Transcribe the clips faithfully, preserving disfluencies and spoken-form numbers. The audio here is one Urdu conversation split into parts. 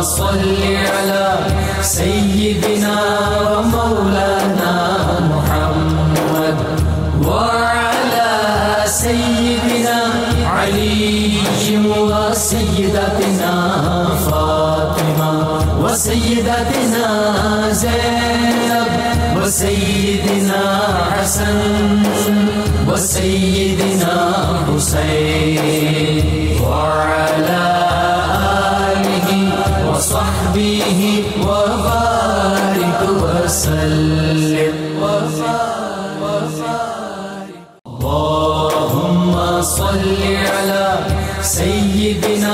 صل على سيدنا ومولانا محمد وعلى سيدنا علي وسيدتنا فاطمة وسيدتنا زينب وسيدنا حسن وسيدنا حسين وعلى آله وصحبه وبارك وسلم اللهم صل على سيدنا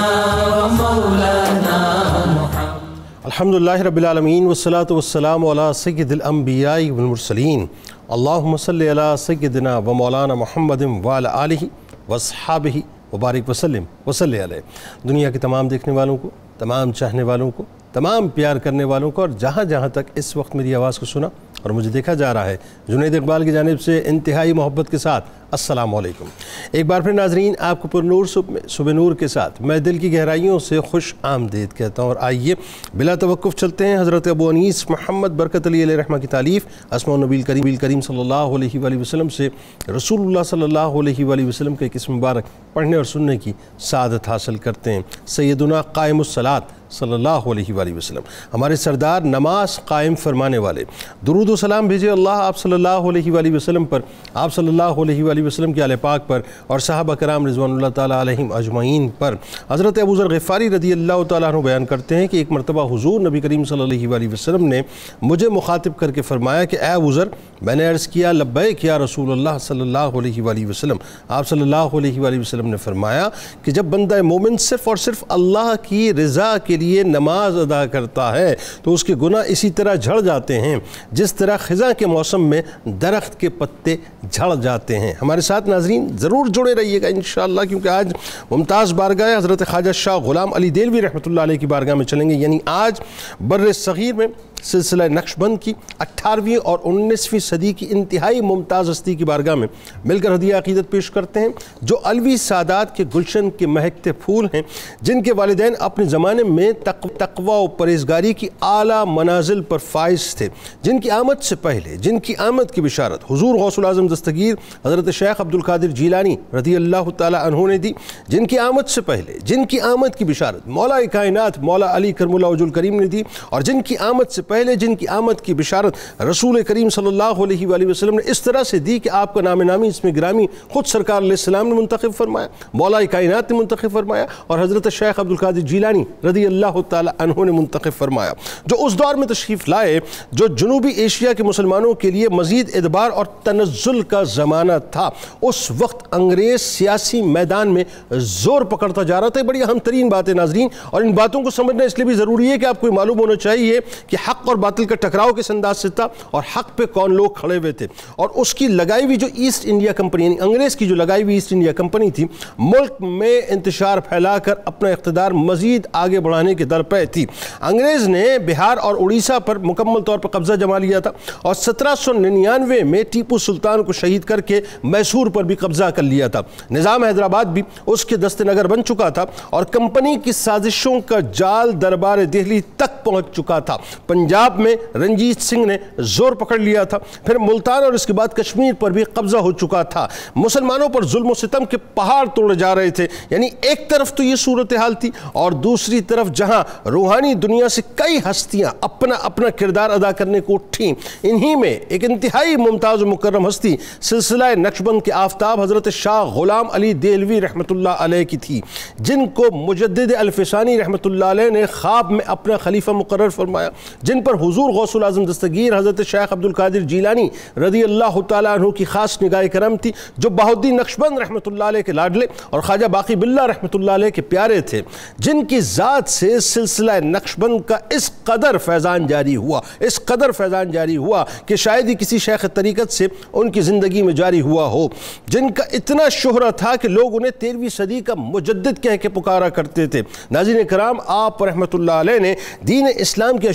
ومولانا محمد الحمدللہ رب العالمین والصلاة والسلام علی سید الانبیاء والمرسلین اللہم صلی علی سیدنا و مولانا محمد وعلی آلہ واصحابہ وبارک وسلم وصلی علیہ۔ دنیا کے تمام دیکھنے والوں کو، تمام چاہنے والوں کو، تمام پیار کرنے والوں کو، اور جہاں جہاں تک اس وقت میری آواز کو سنا اور مجھے دیکھا جا رہا ہے، جنید اقبال کی جانب سے انتہائی محبت کے ساتھ السلام علیکم۔ ایک بار پھر ناظرین آپ کو پر نور صبح نور کے ساتھ میں دل کی گہرائیوں سے خوش آمدید کہتا ہوں، اور آئیے بلا توقف چلتے ہیں حضرت ابو انیس محمد برکت علی علیہ رحمہ کی تالیف اسماء النبی الکریم کریم صلی اللہ علیہ وآلہ وسلم سے رسول اللہ صلی اللہ علیہ وآلہ وسلم کے ایک اسم مبارک پڑھنے اور سننے کی سعادت حاصل کرتے ہیں۔ سیدنا قائم الصلاۃ صلی اللہ علیہ وآلہ وسلم، ہمارے سردار نماز قائم فرمانے والے، درود و سلام بھیجے اللہ آپ صلی اللہ علیہ وآلہ وسلم پر، آپ صلی اللہ علیہ وآلہ وسلم کے آل پاک پر، اور صحابہ کرام رضوان اللہ تعالیٰ علیہم اجمعین پر۔ حضرت ابو ذر غفاری رضی اللہ تعالیٰ عنہ بیان کرتے ہیں کہ ایک مرتبہ حضور نبی کریم صلی اللہ علیہ وسلم نے مجھے مخاطب کر کے فرمایا کہ اے ابو ذر، میں نے عرض کیا لبیک یا رسول اللہ صلی اللہ علیہ وآلہ وسلم۔ آپ صلی اللہ علیہ وآلہ وسلم نے فرمایا کہ جب بندہ مومن صرف اور صرف اللہ کی رضا کے لیے نماز ادا کرتا ہے تو اس کے گناہ اسی طرح جھڑ جاتے ہیں جس طرح خزاں کے موسم میں درخت کے پتے جھڑ جاتے ہیں۔ ہمارے ساتھ ناظرین ضرور جڑے رہیے گا انشاءاللہ، کیونکہ آج ممتاز بارگاہ حضرت خواجہ شاہ غلام علی دہلوی رحمۃ اللہ علیہ کی بارگاہ میں چلیں گے، یعنی آج بر صغیر میں سلسلہ نقشبند کی اٹھارہویں اور انیسویں صدی کی انتہائی ممتاز ہستی کی بارگاہ میں مل کر ہدیہ عقیدت پیش کرتے ہیں، جو علوی سادات کے گلشن کے مہکتے پھول ہیں، جن کے والدین اپنے زمانے میں تقوی و پرہیزگاری کی اعلیٰ منازل پر فائز تھے، جن کی آمد سے پہلے جن کی آمد کی بشارت حضور غوث العظم دستگیر حضرت شیخ عبد القادر جیلانی رضی اللہ تعالی عنہ نے دی، جن کی آمد سے پہلے جن کی آمد کی بشارت مولا کائنات مولا علی کرم اللہ وجہ الکریم نے دی، اور جن کی آمد سے پہلے جن کی آمد کی بشارت رسول کریم صلی اللہ علیہ وآلہ وسلم نے اس طرح سے دی کہ آپ کا نام نامی اس میں گرامی خود سرکار علیہ السلام نے منتخب فرمایا، مولا کائنات نے منتخب فرمایا، اور حضرت شیخ عبد القادر جیلانی رضی اللہ تعالی عنہ نے منتخب فرمایا، جو اس دور میں تشریف لائے جو جنوبی ایشیا کے مسلمانوں کے لیے مزید ادبار اور تنزل کا زمانہ تھا۔ اس وقت انگریز سیاسی میدان میں زور پکڑتا جا رہا تھا۔ بڑی اہم ترین بات ہے ناظرین، اور ان باتوں کو سمجھنا اس لیے بھی ضروری ہے کہ آپ کو معلوم ہونا چاہیے کہ حق اور باطل کا ٹکراؤ کس انداز سے تھا اور حق پہ کون لوگ کھڑے ہوئے تھے، اور اس کی لگائی ہوئی جو ایسٹ انڈیا کمپنی یعنی انگریز کی جو لگائی ہوئی ایسٹ انڈیا کمپنی تھی، ملک میں انتشار پھیلا کر اپنا اقتدار مزید آگے بڑھانے کے در پہ تھی۔ انگریز نے بہار اور اڑیسہ پر مکمل طور پر قبضہ جما لیا تھا، اور سترہ سو ننانوے میں ٹیپو سلطان کو شہید کر کے میسور پر بھی قبضہ کر لیا تھا۔ نظام حیدرآباد بھی اس کے دست نگر بن چکا تھا، اور کمپنی کی سازشوں کا جال دربار دہلی تک پہنچ چکا تھا۔ پنجاب میں رنجیت سنگھ نے زور پکڑ لیا تھا، پھر ملتان اور اس کے بعد کشمیر پر بھی قبضہ ہو چکا تھا۔ مسلمانوں پر ظلم و ستم کے پہاڑ توڑے جا رہے تھے، یعنی ایک طرف تو یہ صورتحال تھی، اور دوسری طرف جہاں روحانی دنیا سے کئی ہستیاں اپنا اپنا کردار ادا کرنے کو اٹھیں، انہی میں ایک انتہائی ممتاز و مکرم ہستی سلسلہ نقشبند کے آفتاب حضرت شاہ غلام علی دہلوی رحمۃ اللہ علیہ کی تھی، جن کو مجدد الفسانی رحمۃ اللہ علیہ نے خواب میں اپنا خلیفہ مقرر فرمایا، جن پر حضور غوث العظم دستگیر حضرت شیخ عبد القادر جیلانی رضی اللہ تعالیٰ عنہ کی خاص نگاہ کرم تھی، جو بہاؤالدین نقشبند رحمۃ اللہ علیہ کے لاڈلے اور خواجہ باقی باللہ رحمۃ اللہ علیہ کے پیارے تھے، جن کی ذات سے سلسلہ نقشبند کا اس قدر فیضان جاری ہوا اس قدر فیضان جاری ہوا کہ شاید ہی کسی شیخ طریقت سے ان کی زندگی میں جاری ہوا ہو، جن کا اتنا شہرہ تھا کہ لوگ انہیں تیرہویں صدی کا مجدد کہہ کے پکارا کرتے تھے۔ ناظرین کرام، آپ رحمۃ اللہ علیہ نے دین اسلام کے اشاعت سے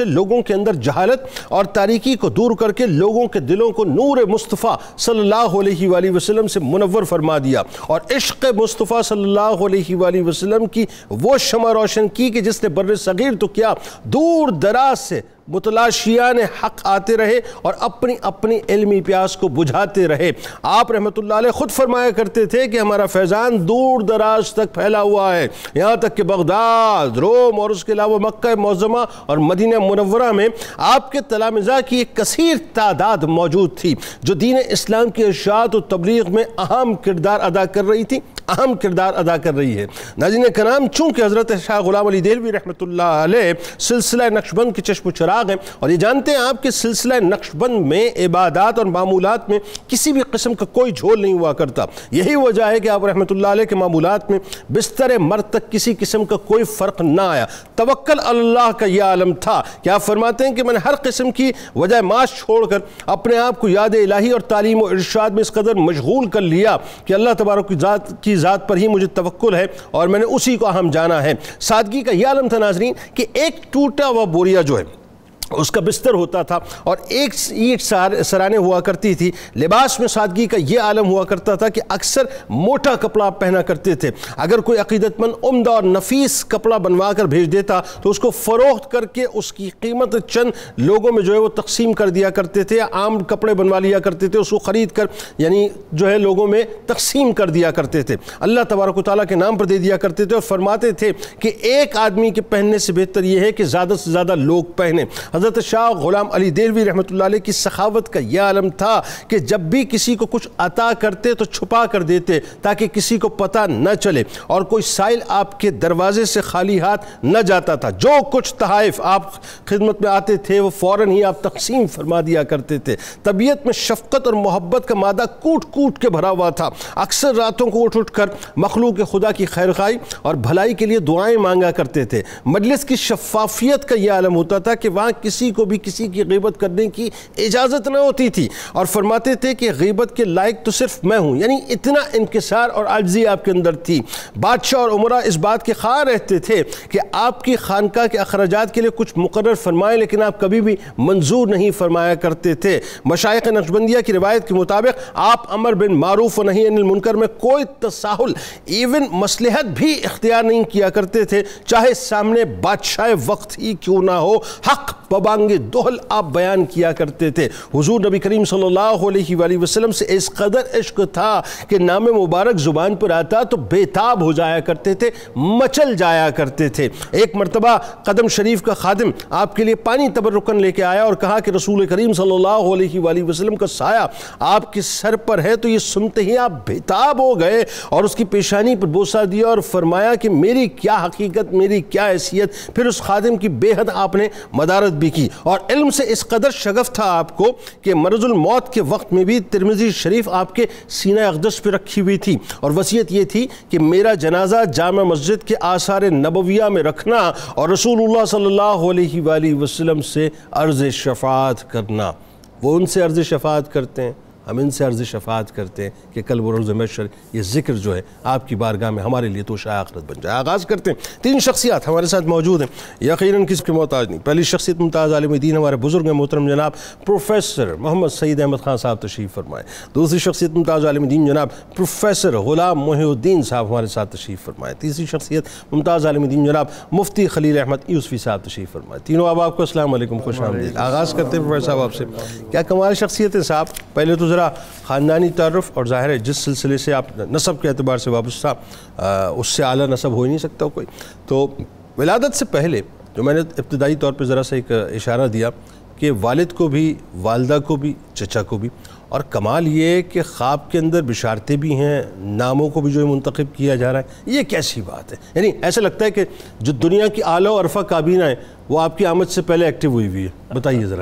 لوگوں کے اندر جہالت اور تاریکی کو دور کر کے لوگوں کے دلوں کو نور مصطفیٰ صلی اللہ علیہ وآلہ وسلم سے منور فرما دیا، اور عشق مصطفیٰ صلی اللہ علیہ وآلہ وسلم کی وہ شمع روشن کی کہ جس نے بر صغیر تو کیا دور دراز سے متلاشیان حق آتے رہے اور اپنی اپنی علمی پیاس کو بجھاتے رہے۔ آپ رحمت اللہ علیہ خود فرمایا کرتے تھے کہ ہمارا فیضان دور دراز تک پھیلا ہوا ہے، یہاں تک کہ بغداد، روم اور اس کے علاوہ مکہ معظمہ اور مدینہ منورہ میں آپ کے تلامذہ کی ایک کثیر تعداد موجود تھی جو دین اسلام کی ارشاد و تبلیغ میں اہم کردار ادا کر رہی تھی اہم کردار ادا کر رہی ہے۔ ناظرین کرام، چونکہ حضرت شاہ غلام علی دہلوی رحمت اللہ علیہ سلسلہ نقشبند کے چشم و چراغ ہیں، اور یہ جانتے ہیں آپ کہ سلسلہ نقشبند میں عبادات اور معمولات میں کسی بھی قسم کا کوئی جھول نہیں ہوا کرتا۔ یہی وجہ ہے کہ آپ رحمت اللہ علیہ کے معمولات میں بستر مرد تک کسی قسم کا کوئی فرق نہ آیا۔ توکل اللہ کا یہ عالم تھا کہ آپ فرماتے ہیں کہ میں نے ہر قسم کی وجہ معاش چھوڑ کر اپنے آپ کو یاد الہی اور تعلیم و ارشاد میں اس قدر مشغول کر لیا کہ اللہ تبارک کی ذات کی ذات پر ہی مجھے توکل ہے اور میں نے اسی کو اہم جانا ہے۔ سادگی کا یہ عالم تھا ناظرین کہ ایک ٹوٹا ہوا بوریا جو ہے اس کا بستر ہوتا تھا اور ایک اینٹ سرانے ہوا کرتی تھی۔ لباس میں سادگی کا یہ عالم ہوا کرتا تھا کہ اکثر موٹا کپڑا پہنا کرتے تھے۔ اگر کوئی عقیدت مند عمدہ اور نفیس کپڑا بنوا کر بھیج دیتا تو اس کو فروخت کر کے اس کی قیمت چند لوگوں میں جو ہے وہ تقسیم کر دیا کرتے تھے، عام کپڑے بنوا لیا کرتے تھے، اس کو خرید کر یعنی جو ہے لوگوں میں تقسیم کر دیا کرتے تھے، اللہ تبارک و تعالیٰ کے نام پر دے دیا کرتے تھے، اور فرماتے تھے کہ ایک آدمی کے پہننے سے بہتر یہ ہے کہ زیادہ سے زیادہ لوگ پہنے۔ حضرت شاہ غلام علی دہلوی رحمت اللہ علیہ کی سخاوت کا یہ عالم تھا کہ جب بھی کسی کو کچھ عطا کرتے تو چھپا کر دیتے تاکہ کسی کو پتہ نہ چلے، اور کوئی سائل آپ کے دروازے سے خالی ہاتھ نہ جاتا تھا۔ جو کچھ تحائف آپ خدمت میں آتے تھے وہ فوراً ہی آپ تقسیم فرما دیا کرتے تھے۔ طبیعت میں شفقت اور محبت کا مادہ کوٹ کوٹ کے بھرا ہوا تھا۔ اکثر راتوں کو اٹھ اٹھ کر مخلوق خدا کی خیرخواہی اور بھلائی کے لیے دعائیں مانگا کرتے تھے۔ مجلس کی شفافیت کا یہ عالم ہوتا تھا کہ وہاں کسی کو بھی کسی کی غیبت کرنے کی اجازت نہ ہوتی تھی، اور فرماتے تھے کہ غیبت کے لائق تو صرف میں ہوں، یعنی اتنا انکسار اور عاجزی آپ کے اندر تھی۔ بادشاہ اور عمرہ اس بات کے خواہاں رہتے تھے کہ آپ کی خانقاہ کے اخراجات کے لیے کچھ مقرر فرمائیں، لیکن آپ کبھی بھی منظور نہیں فرمایا کرتے تھے۔ مشائخ نقشبندیہ کی روایت کے مطابق آپ امر بن معروف و نہی عن المنکر میں کوئی تساہل ایون مصلحت بھی اختیار نہیں کیا کرتے تھے، چاہے سامنے بادشاہ وقت ہی کیوں نہ ہو، حق ببانگ دوہل آپ بیان کیا کرتے تھے۔ حضور نبی کریم صلی اللہ علیہ وآلہ وسلم سے اس قدر عشق تھا کہ نام مبارک زبان پر آتا تو بے تاب ہو جایا کرتے تھے، مچل جایا کرتے تھے۔ ایک مرتبہ قدم شریف کا خادم آپ کے لیے پانی تبرکن لے کے آیا اور کہا کہ رسول کریم صلی اللہ علیہ وآلہ وسلم کا سایہ آپ کے سر پر ہے، تو یہ سنتے ہی آپ بے تاب ہو گئے اور اس کی پیشانی پر بوسہ دیا اور فرمایا کہ میری کیا حقیقت، میری کیا حیثیت۔ پھر اس خادم کی بے حد آپ نے مدارت بھی کی، اور علم سے اس قدر شغف تھا آپ کو کہ مرض الموت کے وقت میں بھی ترمذی شریف آپ کے سینہ اقدس پہ رکھی ہوئی تھی، اور وصیت یہ تھی کہ میرا جنازہ جامع مسجد کے آثار نبویہ میں رکھنا اور رسول اللہ صلی اللہ علیہ وآلہ وسلم سے عرض شفاعت کرنا۔ وہ ان سے عرض شفاعت کرتے ہیں، ہم ان سے عرض شفاعت کرتے ہیں کہ کل و روز محشر یہ ذکر جو ہے آپ کی بارگاہ میں ہمارے لیے تو شاہ آخرت بن جائے۔ آغاز کرتے ہیں، تین شخصیات ہمارے ساتھ موجود ہیں، یقیناً کسی کے محتاج نہیں۔ پہلی شخصیت ممتاز عالم دین ہمارے بزرگ ہیں محترم جناب پروفیسر محمد سعید احمد خان صاحب تشریف فرمائے۔ دوسری شخصیت ممتاز عالم دین جناب پروفیسر غلام محی الدین صاحب ہمارے ساتھ تشریف فرمائے۔ تیسری شخصیت ممتاز عالم دین جناب مفتی خلیل احمد یوسفی صاحب تشریف فرمائے۔ تینوں اب آپ کو السلام علیکم، خوش آمدید۔ آغاز کرتے ہیں پروفیسر صاحب آپ سے، کیا کمال شخصیت ہے صاحب؟ پہلے تو ذرا خاندانی تعارف، اور ظاہر ہے جس سلسلے سے آپ نسب کے اعتبار سے وابستہ اس سے اعلیٰ نسب ہو ہی نہیں سکتا کوئی، تو ولادت سے پہلے جو میں نے ابتدائی طور پہ ذرا سا ایک اشارہ دیا کہ والد کو بھی، والدہ کو بھی، چچا کو بھی، اور کمال یہ ہے کہ خواب کے اندر بشارتیں بھی ہیں، ناموں کو بھی جو ہے منتخب کیا جا رہا ہے، یہ کیسی بات ہے؟ یعنی ایسا لگتا ہے کہ جو دنیا کی اعلیٰ و عرفہ کابینہ ہے وہ آپ کی آمد سے پہلے ایکٹیو ہوئی ہوئی ہے، بتائیے ذرا۔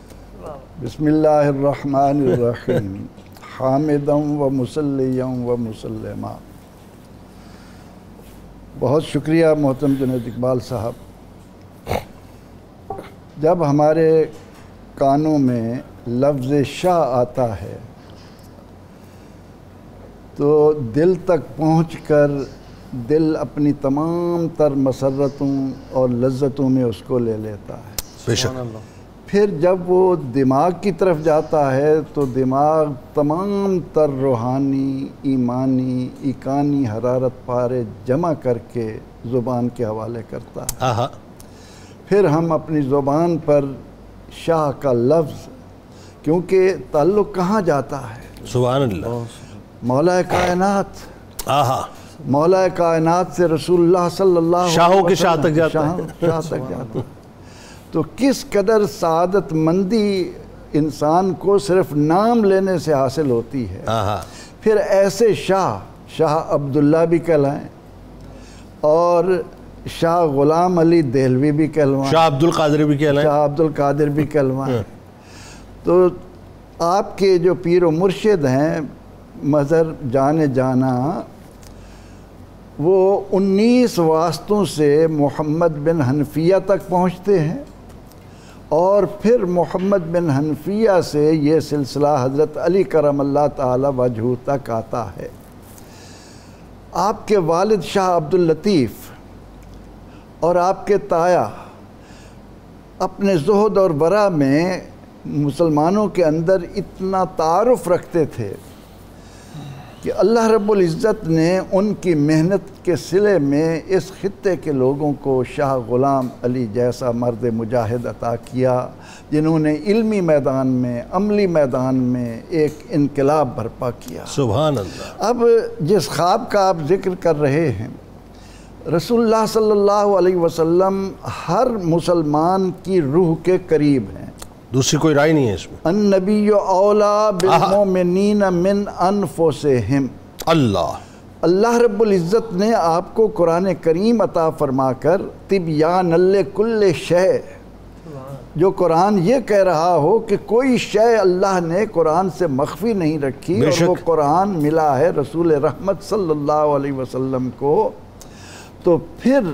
بسم اللہ الرحمن الرحیم، حامدم و مسلیم و مسلمہ۔ بہت شکریہ محترم جنید اقبال صاحب۔ جب ہمارے کانوں میں لفظ شاہ آتا ہے تو دل تک پہنچ کر دل اپنی تمام تر مسرتوں اور لذتوں میں اس کو لے لیتا ہے۔ بے شک. پھر جب وہ دماغ کی طرف جاتا ہے تو دماغ تمام تر روحانی، ایمانی، ایکانی حرارت پارے جمع کر کے زبان کے حوالے کرتا ہے. آہا. پھر ہم اپنی زبان پر شاہ کا لفظ، کیونکہ تعلق کہاں جاتا ہے؟ سبحان اللہ. مولا کائنات. آہا. مولا کائنات سے رسول اللہ صلی اللہ علیہ وسلم شاہوں کے شاہ تک جاتا ہے. شاہ تک جاتا ہے. تو کس قدر سعادت مندی انسان کو صرف نام لینے سے حاصل ہوتی ہے. آہا. پھر ایسے شاہ، شاہ عبداللہ بھی کہلائیں اور شاہ غلام علی دہلوی بھی کہلوائیں، شاہ عبد القادر بھی کہلائیں، شاہ عبد القادر بھی کہلوائیں. تو آپ کے جو پیر و مرشد ہیں مظہر جان جانا، وہ انیس واسطوں سے محمد بن حنفیہ تک پہنچتے ہیں اور پھر محمد بن حنفیہ سے یہ سلسلہ حضرت علی کرم اللہ تعالی وجہہ تک آتا ہے. آپ کے والد شاہ عبد اللطیف اور آپ کے تایا اپنے زہد اور ورع میں مسلمانوں کے اندر اتنا تعارف رکھتے تھے کہ اللہ رب العزت نے ان کی محنت کے صلے میں اس خطے کے لوگوں کو شاہ غلام علی جیسا مرد مجاہد عطا کیا، جنہوں نے علمی میدان میں، عملی میدان میں ایک انقلاب برپا کیا. سبحان اللہ. اب جس خواب کا آپ ذکر کر رہے ہیں، رسول اللہ صلی اللہ علیہ وسلم ہر مسلمان کی روح کے قریب ہیں. دوسری کوئی رائے نہیں ہے اس میں. النبی اولا بالمؤمنین من انفسہم. اللہ اللہ رب العزت نے آپ کو قرآن کریم عطا فرما کر تبیان لکل شے، جو قرآن یہ کہہ رہا ہو کہ کوئی شے اللہ نے قرآن سے مخفی نہیں رکھی، اور وہ قرآن ملا ہے رسول رحمت صلی اللہ علیہ وسلم کو. تو پھر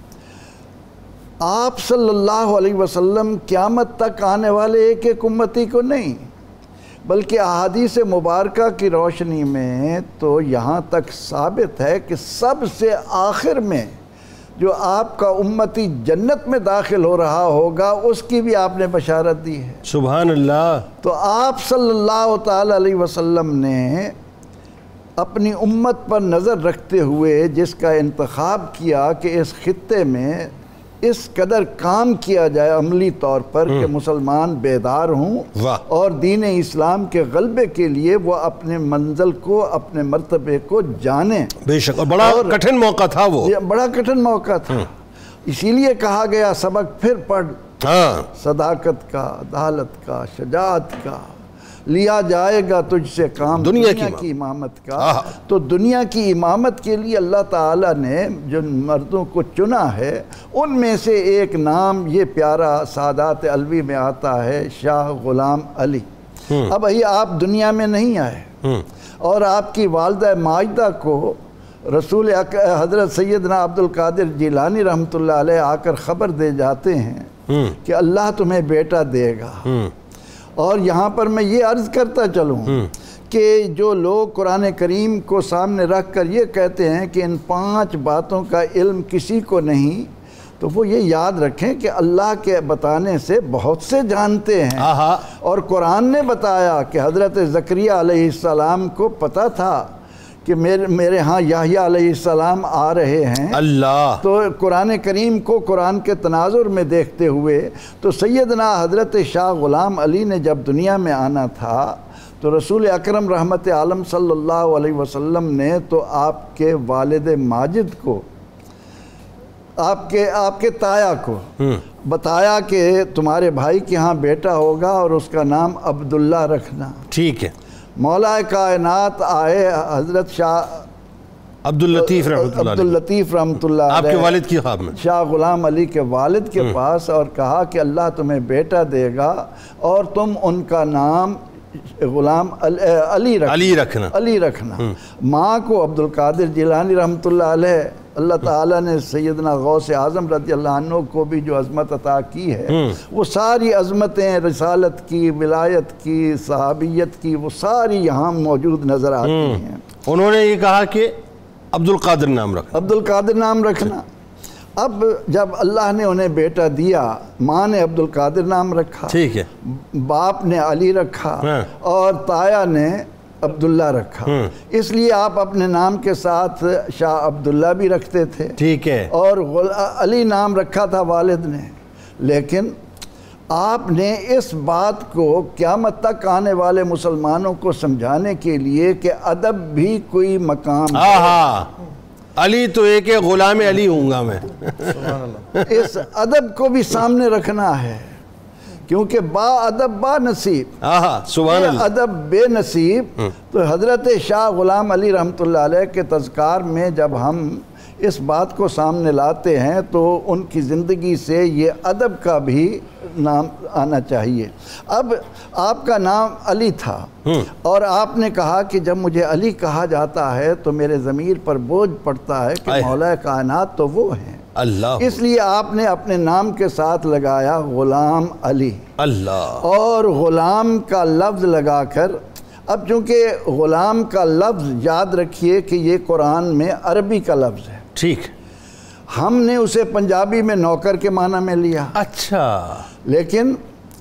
آپ صلی اللہ علیہ وسلم قیامت تک آنے والے ایک ایک امتی کو نہیں، بلکہ احادیث مبارکہ کی روشنی میں تو یہاں تک ثابت ہے کہ سب سے آخر میں جو آپ کا امتی جنت میں داخل ہو رہا ہوگا، اس کی بھی آپ نے بشارت دی ہے. سبحان اللہ. تو آپ صلی اللہ تعالی علیہ وسلم نے اپنی امت پر نظر رکھتے ہوئے جس کا انتخاب کیا کہ اس خطے میں اس قدر کام کیا جائے عملی طور پر کہ مسلمان بیدار ہوں اور دین اسلام کے غلبے کے لیے وہ اپنے منزل کو، اپنے مرتبے کو جانیں. بے شک. اور بڑا کٹھن موقع تھا وہ. بڑا کٹھن موقع تھا. اسی لیے کہا گیا سبق پھر پڑھ. صداقت کا، عدالت کا، شجاعت کا لیا جائے گا تجھ سے کام دنیا کی امامت کا. تو دنیا کی امامت کے لیے اللہ تعالیٰ نے جو مردوں کو چنا ہے، ان میں سے ایک نام یہ پیارا سادات علوی میں آتا ہے، شاہ غلام علی. اب ابھی آپ دنیا میں نہیں آئے اور آپ کی والدہ ماجدہ کو رسول حضرت سیدنا عبد القادر جیلانی رحمۃ اللہ علیہ آ کر خبر دے جاتے ہیں کہ اللہ تمہیں بیٹا دے گا. اور یہاں پر میں یہ عرض کرتا چلوں کہ جو لوگ قرآن کریم کو سامنے رکھ کر یہ کہتے ہیں کہ ان پانچ باتوں کا علم کسی کو نہیں، تو وہ یہ یاد رکھیں کہ اللہ کے بتانے سے بہت سے جانتے ہیں. اور قرآن نے بتایا کہ حضرت زکریا علیہ السلام کو پتہ تھا کہ میرے میرے ہاں یحییٰ علیہ السلام آ رہے ہیں. اللہ. تو قرآن کریم کو قرآن کے تناظر میں دیکھتے ہوئے تو سیدنا حضرت شاہ غلام علی نے جب دنیا میں آنا تھا تو رسول اکرم رحمت عالم صلی اللہ علیہ وسلم نے تو آپ کے والد ماجد کو، آپ کے آپ کے تایا کو بتایا کہ تمہارے بھائی کے ہاں بیٹا ہوگا اور اس کا نام عبداللہ رکھنا. ٹھیک ہے. مولا کائنات آئے حضرت شاہ عبد اللطیف رحمۃ اللہ عبد اللطیف رحمۃ اللہ آپ کے علیہ والد کی خواب میں شاہ غلام علی کے والد کے پاس، اور کہا کہ اللہ تمہیں بیٹا دے گا اور تم ان کا نام غلام علی رکھنا علی رکھنا علی رکھنا ماں کو عبد القادر جیلانی رحمۃ اللہ علیہ. اللہ تعالیٰ نے سیدنا غوث اعظم رضی اللہ عنہ کو بھی جو عظمت عطا کی ہے، وہ ساری عظمتیں رسالت کی، ولایت کی، صحابیت کی، وہ ساری یہاں موجود نظر آتی ہیں. انہوں نے یہ کہا کہ عبد القادر نام رکھنا عبد القادر نام رکھنا. اب جب اللہ نے انہیں بیٹا دیا، ماں نے عبد القادر نام رکھا، ٹھیک ہے، باپ نے علی رکھا اور تایا نے عبداللہ رکھا، اس لیے آپ اپنے نام کے ساتھ شاہ عبداللہ بھی رکھتے تھے، ٹھیک ہے، اور علی نام رکھا تھا والد نے۔ لیکن آپ نے اس بات کو قیامت تک آنے والے مسلمانوں کو سمجھانے کے لیے کہ ادب بھی کوئی مقام ہے، آہا علی تو ایک غلام علی ہوں گا میں، اس ادب کو بھی سامنے رکھنا ہے، کیونکہ با ادب با نصیب، آہا سبحان اللہ، ادب بے نصیب۔ تو حضرت شاہ غلام علی رحمۃ اللہ علیہ کے تذکار میں جب ہم اس بات کو سامنے لاتے ہیں تو ان کی زندگی سے یہ ادب کا بھی نام آنا چاہیے۔ اب آپ کا نام علی تھا اور آپ نے کہا کہ جب مجھے علی کہا جاتا ہے تو میرے ضمیر پر بوجھ پڑتا ہے کہ مولا کائنات تو وہ ہیں، اللہ، اس لیے آپ نے اپنے نام کے ساتھ لگایا غلام علی، اللہ، اور غلام کا لفظ لگا کر، اب چونکہ غلام کا لفظ یاد رکھیے کہ یہ قرآن میں عربی کا لفظ ہے، ٹھیک، ہم نے اسے پنجابی میں نوکر کے معنی میں لیا، اچھا، لیکن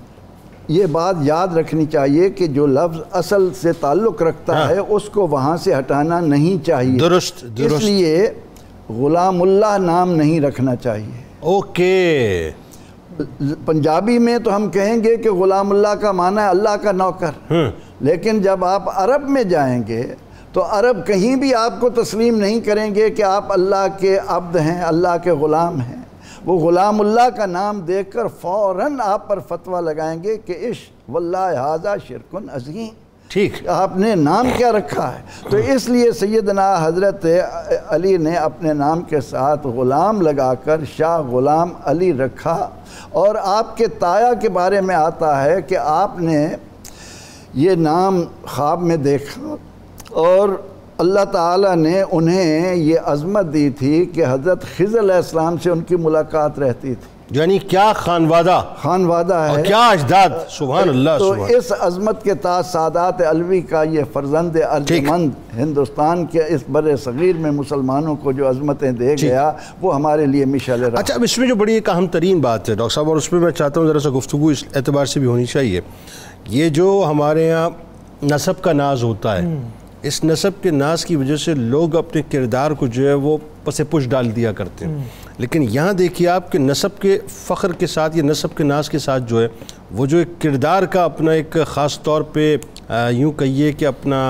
یہ بات یاد رکھنی چاہیے کہ جو لفظ اصل سے تعلق رکھتا ہے اس کو وہاں سے ہٹانا نہیں چاہیے، درست درست، اس لیے غلام اللہ نام نہیں رکھنا چاہیے۔ اوکے، پنجابی میں تو ہم کہیں گے کہ غلام اللہ کا معنی ہے اللہ کا نوکر، لیکن جب آپ عرب میں جائیں گے تو عرب کہیں بھی آپ کو تسلیم نہیں کریں گے کہ آپ اللہ کے عبد ہیں، اللہ کے غلام ہیں، وہ غلام اللہ کا نام دیکھ کر فوراً آپ پر فتویٰ لگائیں گے کہ عشق واللہ ھذا شرک عظیم، ٹھیک، آپ نے نام کیا رکھا ہے؟ تو اس لیے سیدنا حضرت علی نے اپنے نام کے ساتھ غلام لگا کر شاہ غلام علی رکھا، اور آپ کے تایا کے بارے میں آتا ہے کہ آپ نے یہ نام خواب میں دیکھا اور اللہ تعالیٰ نے انہیں یہ عظمت دی تھی کہ حضرت خضر علیہ السلام سے ان کی ملاقات رہتی تھی، یعنی کیا خانوادہ خانوادہ ہے اور کیا اجداد، سبحان اللہ، تو سبحان، اس عظمت کے تاج سادات علوی کا یہ فرزند ارجمند ہندوستان کے اس بر صغیر میں مسلمانوں کو جو عظمتیں دے گیا وہ ہمارے لیے مشعل راہ۔ اچھا، اب اس میں جو بڑی ایک اہم ترین بات ہے ڈاکٹر صاحب، اور اس میں میں چاہتا ہوں ذرا سا گفتگو اس اعتبار سے بھی ہونی چاہیے، یہ جو ہمارے یہاں نسب کا ناز ہوتا ہے، اس نسب کے ناز کی وجہ سے لوگ اپنے کردار کو جو ہے وہ پس پش ڈال دیا کرتے ہیں، لیکن یہاں دیکھیے آپ کہ نسب کے فخر کے ساتھ یا نسب کے ناز کے ساتھ جو ہے وہ جو ایک کردار کا اپنا ایک خاص طور پہ یوں کہیے کہ اپنا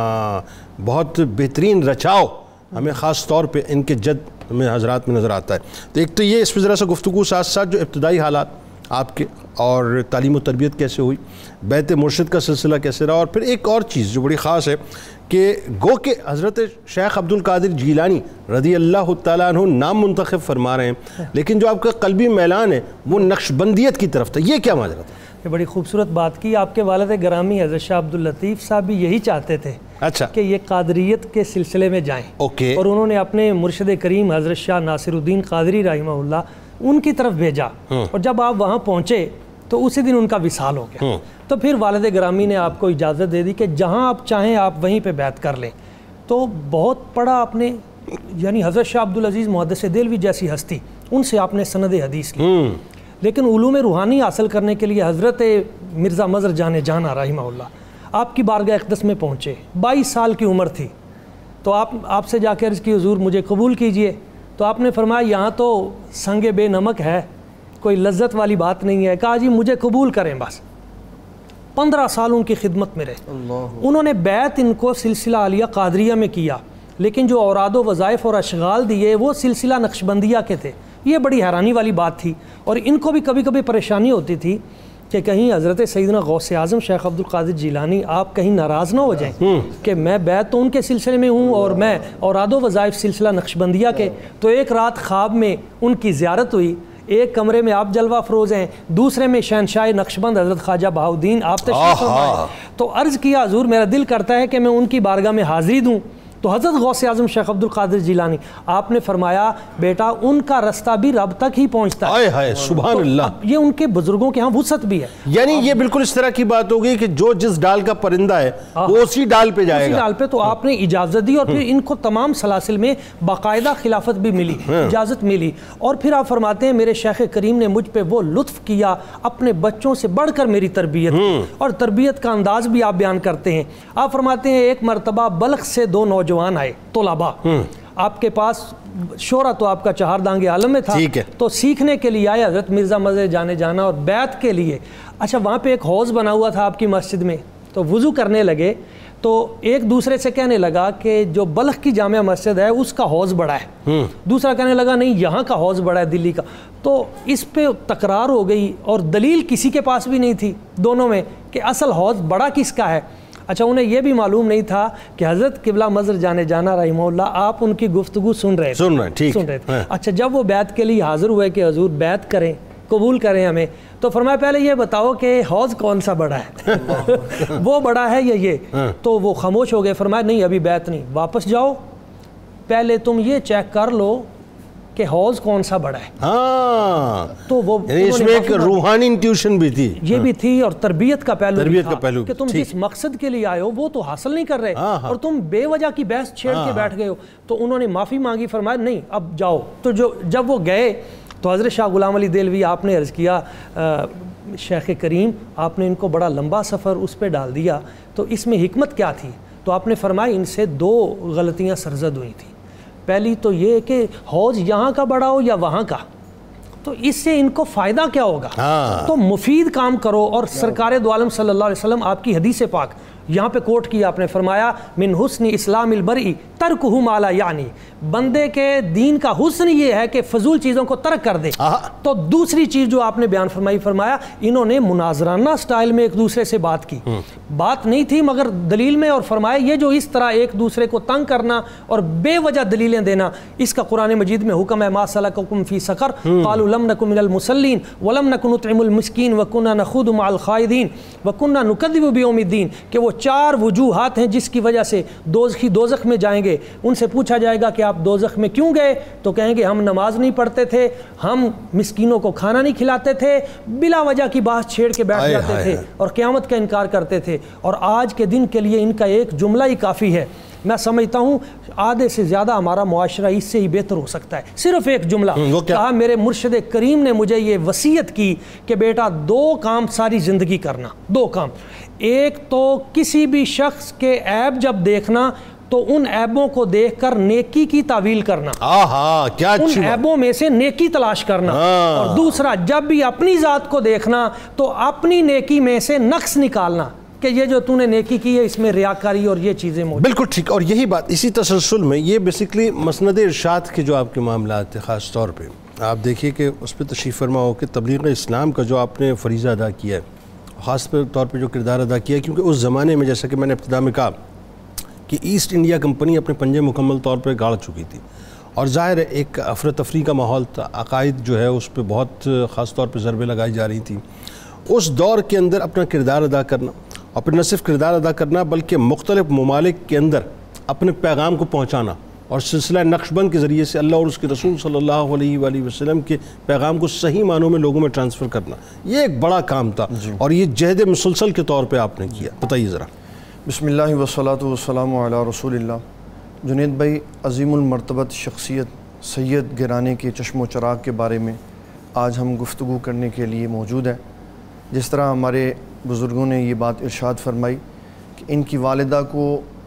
بہت بہترین رچاؤ ہمیں خاص طور پہ ان کے جد ہمیں حضرات میں نظر آتا ہے۔ تو ایک تو یہ اس میں ذرا سا گفتگو ساتھ ساتھ جو ابتدائی حالات آپ کے اور تعلیم و تربیت کیسے ہوئی، بیت مرشد کا سلسلہ کیسے رہا، اور پھر ایک اور چیز جو بڑی خاص ہے کہ گو کہ حضرت شیخ عبد القادر جیلانی رضی اللہ تعالیٰ عنہ نام منتخب فرما رہے ہیں، لیکن جو آپ کا قلبی میلان ہے وہ نقشبندیت کی طرف تھا، یہ کیا ماجرا تھا؟ یہ بڑی خوبصورت بات کی آپ کے والد گرامی حضرت شاہ عبد اللطیف صاحب بھی یہی چاہتے تھے اچھا کہ یہ قادریت کے سلسلے میں جائیں، اوکے، اور انہوں نے اپنے مرشد کریم حضرت شاہ ناصر الدین قادری رحمہ اللہ ان کی طرف بھیجا، اور جب آپ وہاں پہنچے تو اسی دن ان کا وصال ہو گیا، تو پھر والد گرامی نے آپ کو اجازت دے دی کہ جہاں آپ چاہیں آپ وہیں پہ بیعت کر لیں۔ تو بہت پڑا آپ نے، یعنی حضرت شاہ عبدالعزیز محدث دہلوی جیسی ہستی، ان سے آپ نے سند حدیث کی، لیکن علوم روحانی حاصل کرنے کے لیے حضرت مرزا مظہر جان جانا رحمہ اللہ آپ کی بارگاہ اقدس میں پہنچے، بائیس سال کی عمر تھی، تو آپ آپ سے جا کے عرض کی حضور مجھے قبول کیجئے، تو آپ نے فرمایا یہاں تو سنگ بے نمک ہے، کوئی لذت والی بات نہیں ہے، کہا جی مجھے قبول کریں بس۔ پندرہ سال ان کی خدمت میں رہے، انہوں نے بیعت ان کو سلسلہ عالیہ قادریہ میں کیا، لیکن جو اوراد و وظائف اور اشغال دیے وہ سلسلہ نقشبندیہ کے تھے۔ یہ بڑی حیرانی والی بات تھی، اور ان کو بھی کبھی کبھی پریشانی ہوتی تھی کہ کہیں حضرت سیدنا غوث اعظم شیخ عبد القادر جیلانی آپ کہیں ناراض نہ ہو جائیں کہ میں بیعت تو ان کے سلسلے میں ہوں اور میں اوراد و وظائف سلسلہ نقشبندیہ کے۔ تو ایک رات خواب میں ان کی زیارت ہوئی، ایک کمرے میں آپ جلوہ افروز ہیں، دوسرے میں شہنشاہ نقشبند حضرت خواجہ بہاؤالدین آپ تشریف فرمائے، تو عرض کیا حضور میرا دل کرتا ہے کہ میں ان کی بارگاہ میں حاضری دوں، تو حضرت غوث اعظم شیخ عبد القادر جیلانی آپ نے فرمایا بیٹا ان کا رستہ بھی رب تک ہی پہنچتا ہے. آئے ہائے سبحان اللہ. یہ ان کے بزرگوں کے ہاں وسعت بھی ہے. یعنی یہ بالکل اس طرح کی بات ہوگی کہ جو جس ڈال کا پرندہ ہے وہ اسی ڈال پہ جائے گا. اسی ڈال پہ. تو آپ نے اجازت دی اور پھر ان کو تمام سلاسل میں باقاعدہ خلافت بھی ملی, اجازت ملی. اور پھر آپ فرماتے ہیں میرے شیخ کریم نے مجھ پہ وہ لطف کیا اپنے بچوں سے بڑھ کر میری تربیت کی, اور تربیت کا انداز بھی آپ بیان کرتے ہیں. آپ فرماتے ہیں ایک مرتبہ بلخ سے دو نوجوان آئے طلباء آپ کے پاس, شورا تو آپ کا چہار دانگ عالم میں تھا, تو سیکھنے کے لیے آئے حضرت مرزا مظہر جانے جانا اور بیعت کے لیے. اچھا وہاں پہ ایک حوض بنا ہوا تھا آپ کی مسجد میں, تو وضو کرنے لگے تو ایک دوسرے سے کہنے لگا کہ جو بلخ کی جامع مسجد ہے اس کا حوض بڑا ہے, دوسرا کہنے لگا نہیں یہاں کا حوض بڑا ہے دلی کا. تو اس پہ تکرار ہو گئی اور دلیل کسی کے پاس بھی نہیں تھی دونوں میں کہ اصل حوض بڑا کس کا ہے. اچھا انہیں یہ بھی معلوم نہیں تھا کہ حضرت قبلہ مظہر جانے جانا رحمہ اللہ آپ ان کی گفتگو سن رہے سن رہے ٹھیک سن رہے تھے. اچھا جب وہ بیعت کے لیے حاضر ہوئے کہ حضور بیعت کریں, قبول کریں ہمیں, تو فرمایا پہلے یہ بتاؤ کہ حوض کون سا بڑا ہے, وہ بڑا ہے یا یہ. تو وہ خاموش ہو گئے. فرمایا نہیں ابھی بیعت نہیں, واپس جاؤ پہلے تم یہ چیک کر لو کہ حوض کون سا بڑا ہے. ہاں تو وہ یعنی اس میں ایک روحانی انٹیوشن بھی تھی, یہ بھی تھی, اور تربیت کا پہلو تربیت کا پہلو کہ تم جس مقصد کے لیے آئے ہو وہ تو حاصل نہیں کر رہے اور تم بے وجہ کی بحث چھیڑ کے بیٹھ گئے ہو. تو انہوں نے معافی مانگی, فرمایا نہیں اب جاؤ. تو جو جب وہ گئے تو حضرت شاہ غلام علی دہلوی آپ نے عرض کیا شیخ کریم آپ نے ان کو بڑا لمبا سفر اس پہ ڈال دیا, تو اس میں حکمت کیا تھی؟ تو آپ نے فرمایا ان سے دو غلطیاں سرزد ہوئی تھیں. پہلی تو یہ کہ حوض یہاں کا بڑا ہو یا وہاں کا, تو اس سے ان کو فائدہ کیا ہوگا. تو مفید کام کرو. اور سرکار دو عالم صلی اللہ علیہ وسلم آپ کی حدیث پاک یہاں پہ کوٹ کیا آپ نے, فرمایا من حسن اسلام البرئی ترکہ ما لا یعنی, بندے کے دین کا حسن یہ ہے کہ فضول چیزوں کو ترک کر دے. تو دوسری چیز جو آپ نے بیان فرمائی, فرمایا انہوں نے مناظرانہ سٹائل میں ایک دوسرے سے بات کی, بات نہیں تھی مگر دلیل میں, اور فرمایا یہ جو اس طرح ایک دوسرے کو تنگ کرنا اور بے وجہ دلیلیں دینا, اس کا قرآن مجید میں حکم ہے ما سلککم فی سقر قالوا لم نکن من المصلین ولم نکن نطعم المسکین وکنا نخوض مع الخائضین وکنا نکذب بیوم الدین, کہ وہ چار وجوہات ہیں جس کی وجہ سے دوزخی دوزخ میں جائیں گے. ان سے پوچھا جائے گا کہ آپ دوزخ میں کیوں گئے, تو کہیں گے ہم نماز نہیں پڑھتے تھے, ہم مسکینوں کو کھانا نہیں کھلاتے تھے, بلا وجہ کی بات چھیڑ کے بیٹھ جاتے تھے اور قیامت کا انکار کرتے تھے. اور آج کے دن کے لیے ان کا ایک جملہ ہی کافی ہے. میں سمجھتا ہوں آدھے سے زیادہ ہمارا معاشرہ اس سے ہی بہتر ہو سکتا ہے. صرف ایک جملہ کہا, میرے مرشد کریم نے مجھے یہ وصیت کی کہ بیٹا دو کام ساری زندگی کرنا, دو کام. ایک تو کسی بھی شخص کے عیب جب دیکھنا تو ان عیبوں کو دیکھ کر نیکی کی تعویل کرنا, آہا کیا اچھی ان عیبوں میں سے نیکی تلاش کرنا. اور دوسرا جب بھی اپنی ذات کو دیکھنا تو اپنی نیکی میں سے نقص نکالنا کہ یہ جو تو نے نیکی کی ہے اس میں ریاکاری اور یہ چیزیں موجود. بالکل ٹھیک. اور یہی بات اسی تسلسل میں یہ بیسکلی مسند ارشاد کے جو آپ کے معاملات تھے, خاص طور پہ آپ دیکھیے کہ اس پہ تشریف فرما ہو کہ تبلیغ اسلام کا جو آپ نے فریضہ ادا کیا ہے, خاص طور پہ جو کردار ادا کیا ہے, کیونکہ اس زمانے میں جیسا کہ میں نے ابتدا میں کہا کہ ایسٹ انڈیا کمپنی اپنے پنجے مکمل طور پہ گاڑ چکی تھی, اور ظاہر ہے ایک افراتفری کا ماحول تھا, عقائد جو ہے اس پہ بہت خاص طور پہ ضربیں لگائی جا رہی تھیں. اس دور کے اندر اپنا کردار ادا کرنا, اور پھر نہ صرف کردار ادا کرنا بلکہ مختلف ممالک کے اندر اپنے پیغام کو پہنچانا, اور سلسلہ نقش بند کے ذریعے سے اللہ اور اس کے رسول صلی اللہ علیہ وآلہ وسلم کے پیغام کو صحیح معنوں میں لوگوں میں ٹرانسفر کرنا, یہ ایک بڑا کام تھا. اور یہ جہد مسلسل کے طور پہ آپ نے کیا. بتائیے ذرا. بسم اللہ والصلاة والسلام علی رسول اللہ. جنید بھائی, عظیم المرتبت شخصیت سید گرانے کے چشم و چراغ کے بارے میں آج ہم گفتگو کرنے کے لیے موجود ہیں. جس طرح ہمارے بزرگوں نے یہ بات ارشاد فرمائی کہ ان کی والدہ کو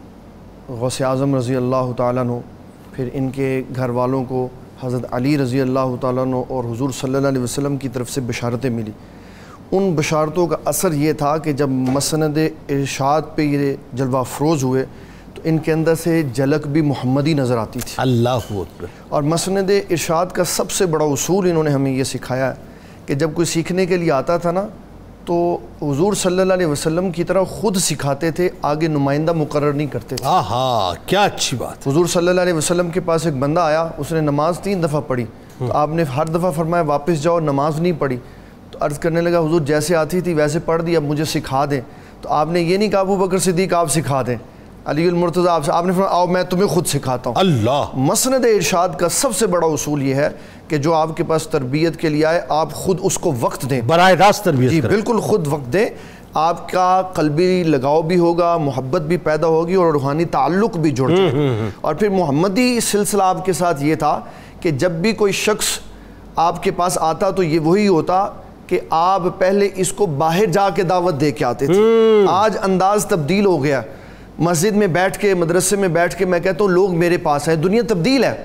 غوث اعظم رضی اللہ تعالیٰ عنہ, پھر ان کے گھر والوں کو حضرت علی رضی اللہ تعالیٰ عنہ اور حضور صلی اللہ علیہ وسلم کی طرف سے بشارتیں ملی. ان بشارتوں کا اثر یہ تھا کہ جب مسند ارشاد پہ یہ جلوہ افروز ہوئے تو ان کے اندر سے جھلک بھی محمدی نظر آتی تھی. اللہ اکبر. اور مسند ارشاد کا سب سے بڑا اصول انہوں نے ہمیں یہ سکھایا ہے کہ جب کوئی سیکھنے کے لیے آتا تھا نا تو حضور صلی اللہ علیہ وسلم کی طرح خود سکھاتے تھے, آگے نمائندہ مقرر نہیں کرتے تھے. آہا کیا اچھی بات. حضور صلی اللہ علیہ وسلم کے پاس ایک بندہ آیا, اس نے نماز تین دفعہ پڑھی, تو آپ نے ہر دفعہ فرمایا واپس جاؤ, نماز نہیں پڑھی. تو عرض کرنے لگا حضور جیسے آتی تھی ویسے پڑھ دی, اب مجھے سکھا دیں. تو آپ نے یہ نہیں کہا ابو بکر صدیق آپ سکھا دیں, علی المرتضیٰ آپ سے آپ نے فرمایا آؤ میں تمہیں خود سکھاتا ہوں. اللہ. مسند ارشاد کا سب سے بڑا اصول یہ ہے کہ جو آپ کے پاس تربیت کے لیے آئے آپ خود اس کو وقت دیں, براہ راست تربیت جی کریں. بالکل خود وقت دیں. آپ کا قلبی لگاؤ بھی ہوگا, محبت بھی پیدا ہوگی اور روحانی تعلق بھی جڑ جائے گا. اور پھر محمدی سلسلہ آپ کے ساتھ یہ تھا کہ جب بھی کوئی شخص آپ کے پاس آتا تو یہ وہی ہوتا کہ آپ پہلے اس کو باہر جا کے دعوت دے کے آتے تھے. آج انداز تبدیل ہو گیا, مسجد میں بیٹھ کے مدرسے میں بیٹھ کے میں کہتا ہوں لوگ میرے پاس ہیں. دنیا تبدیل ہے,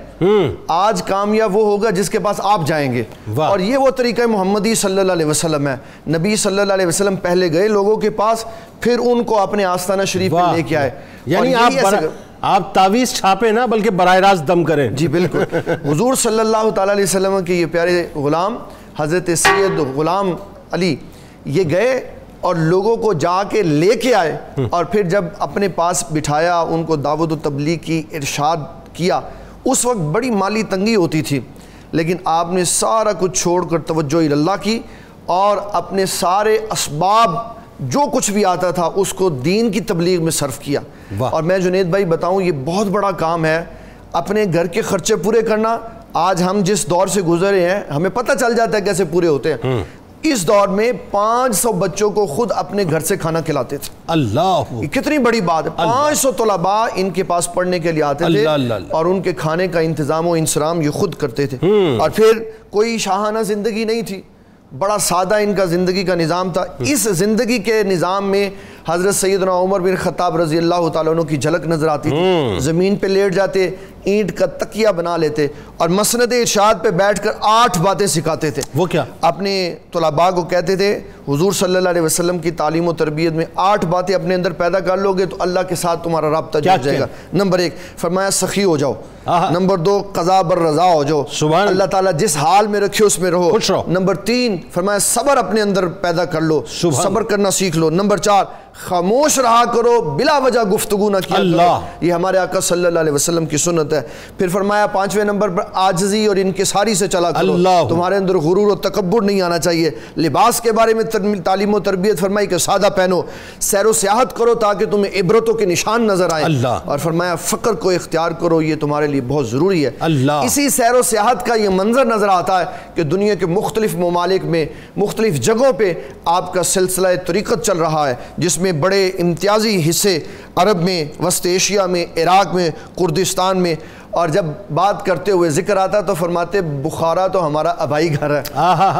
آج کامیاب وہ ہوگا جس کے پاس آپ جائیں گے. اور یہ وہ طریقہ محمدی صلی اللہ علیہ وسلم ہے. نبی صلی اللہ علیہ وسلم پہلے گئے لوگوں کے پاس, پھر ان کو اپنے آستانہ شریف میں لے کے آئے. یعنی آپ آپ تعویذ چھاپے نہ بلکہ براہ راست دم کریں. جی بالکل. حضور صلی اللہ تعالیٰ علیہ وسلم کے یہ پیارے غلام حضرت سید غلام علی یہ گئے اور لوگوں کو جا کے لے کے آئے, اور پھر جب اپنے پاس بٹھایا ان کو دعوت و تبلیغ کی ارشاد کیا. اس وقت بڑی مالی تنگی ہوتی تھی, لیکن آپ نے سارا کچھ چھوڑ کر توجہ اللہ کی اور اپنے سارے اسباب جو کچھ بھی آتا تھا اس کو دین کی تبلیغ میں صرف کیا. اور میں جنید بھائی بتاؤں یہ بہت بڑا کام ہے اپنے گھر کے خرچے پورے کرنا. آج ہم جس دور سے گزرے ہیں ہمیں پتہ چل جاتا ہے کیسے پورے ہوتے ہیں. اس دور میں پانچ سو بچوں کو خود اپنے گھر سے کھانا کھلاتے تھے. اللہ, یہ کتنی بڑی بات ہے. پانچ سو طلباء ان کے پاس پڑھنے کے لیے آتے تھے اور ان کے کھانے کا انتظام و انصرام یہ خود کرتے تھے. اور پھر کوئی شاہانہ زندگی نہیں تھی, بڑا سادہ ان کا زندگی کا نظام تھا. اس زندگی کے نظام میں حضرت سیدنا عمر بن خطاب رضی اللہ تعالیٰ عنہ کی جھلک نظر آتی تھی. زمین پہ لیٹ جاتے, اینٹ کا تکیہ بنا لیتے اور مسند ارشاد پہ بیٹھ کر آٹھ باتیں سکھاتے تھے. وہ کیا؟ اپنے طلباء کو کہتے تھے حضور صلی اللہ علیہ وسلم کی تعلیم و تربیت میں آٹھ باتیں اپنے اندر پیدا کر لو گے تو اللہ کے ساتھ تمہارا رابطہ جڑ جائے گا. نمبر ایک فرمایا سخی ہو جاؤ. نمبر دو قضا بر رضا ہو جاؤ, اللہ تعالیٰ جس حال میں رکھے اس میں رہو. نمبر تین فرمایا صبر اپنے اندر پیدا کر لو, صبر کرنا سیکھ لو. نمبر چار خاموش رہا کرو, بلا وجہ گفتگو نہ کیا کرو. یہ ہمارے آقا صلی اللہ علیہ وسلم کی سنت ہے. پھر فرمایا پانچویں نمبر پر عاجزی اور انکساری سے چلا کرو, تمہارے اندر غرور و تکبر نہیں آنا چاہیے. لباس کے بارے میں تعلیم و تربیت فرمائی کہ سادہ پہنو. سیر و سیاحت کرو تاکہ تمہیں عبرتوں کے نشان نظر آئیں. اور فرمایا فقر کو اختیار کرو, یہ تمہارے لیے بہت ضروری ہے. اسی سیر و سیاحت کا یہ منظر نظر آتا ہے کہ دنیا کے مختلف ممالک میں مختلف جگہوں پہ آپ کا سلسلہ طریقت چل رہا ہے, جس میں بڑے امتیازی حصے عرب میں, وسط ایشیا میں, عراق میں, کردستان میں. اور جب بات کرتے ہوئے ذکر آتا تو فرماتے بخارا تو ہمارا آبائی گھر ہے,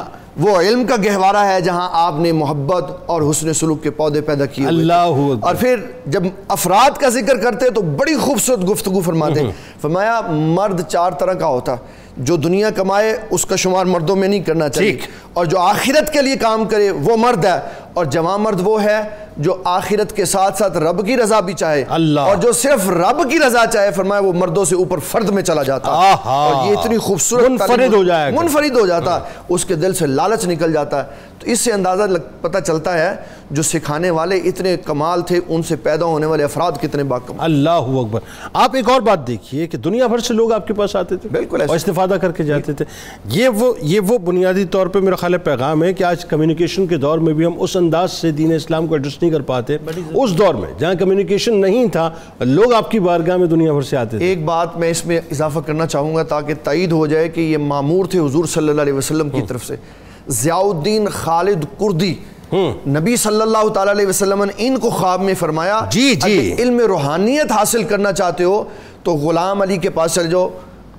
وہ علم کا گہوارہ ہے جہاں آپ نے محبت اور حسن سلوک کے پودے پیدا کیے. اور پھر جب افراد کا ذکر کرتے تو بڑی خوبصورت گفتگو فرماتے. فرمایا مرد چار طرح کا ہوتا, جو دنیا کمائے اس کا شمار مردوں میں نہیں کرنا چاہیے, اور جو آخرت کے لیے کام کرے وہ مرد ہے, اور جوان مرد وہ ہے جو آخرت کے ساتھ ساتھ رب کی رضا بھی چاہے, اور جو صرف رب کی رضا چاہے فرمایا وہ مردوں سے اوپر فرد میں چلا جاتا. اور یہ اتنی خوبصورت منفرد ہو جائے گا, منفرد ہو جاتا, اس کے دل سے لالچ نکل جاتا ہے. تو اس سے اندازہ پتہ چلتا ہے جو سکھانے والے اتنے کمال تھے, ان سے پیدا ہونے والے افراد کتنے باکمال. اللہ اکبر. آپ ایک اور بات دیکھیے کہ دنیا بھر سے لوگ آپ کے پاس آتے تھے, بالکل اور استفادہ کر کے جاتے تھے. یہ وہ یہ وہ بنیادی طور پہ میرا خیال پیغام ہے کہ آج کمیونیکیشن کے دور میں بھی ہم اس انداز سے دین اسلام کو ایڈریس نہیں کر پاتے. اس دور میں جہاں کمیونیکیشن نہیں تھا لوگ آپ کی بارگاہ میں دنیا بھر سے آتے تھے. ایک بات میں اس میں اضافہ کرنا چاہوں گا تاکہ تائید ہو جائے کہ یہ مامور تھے حضور صلی اللہ علیہ وسلم کی طرف سے. ضیاء الدین خالد کردی, نبی صلی اللہ تعالیٰ علیہ وسلم نے ان کو خواب میں فرمایا جی جی اگر علم روحانیت حاصل کرنا چاہتے ہو تو غلام علی کے پاس چلے جاؤ,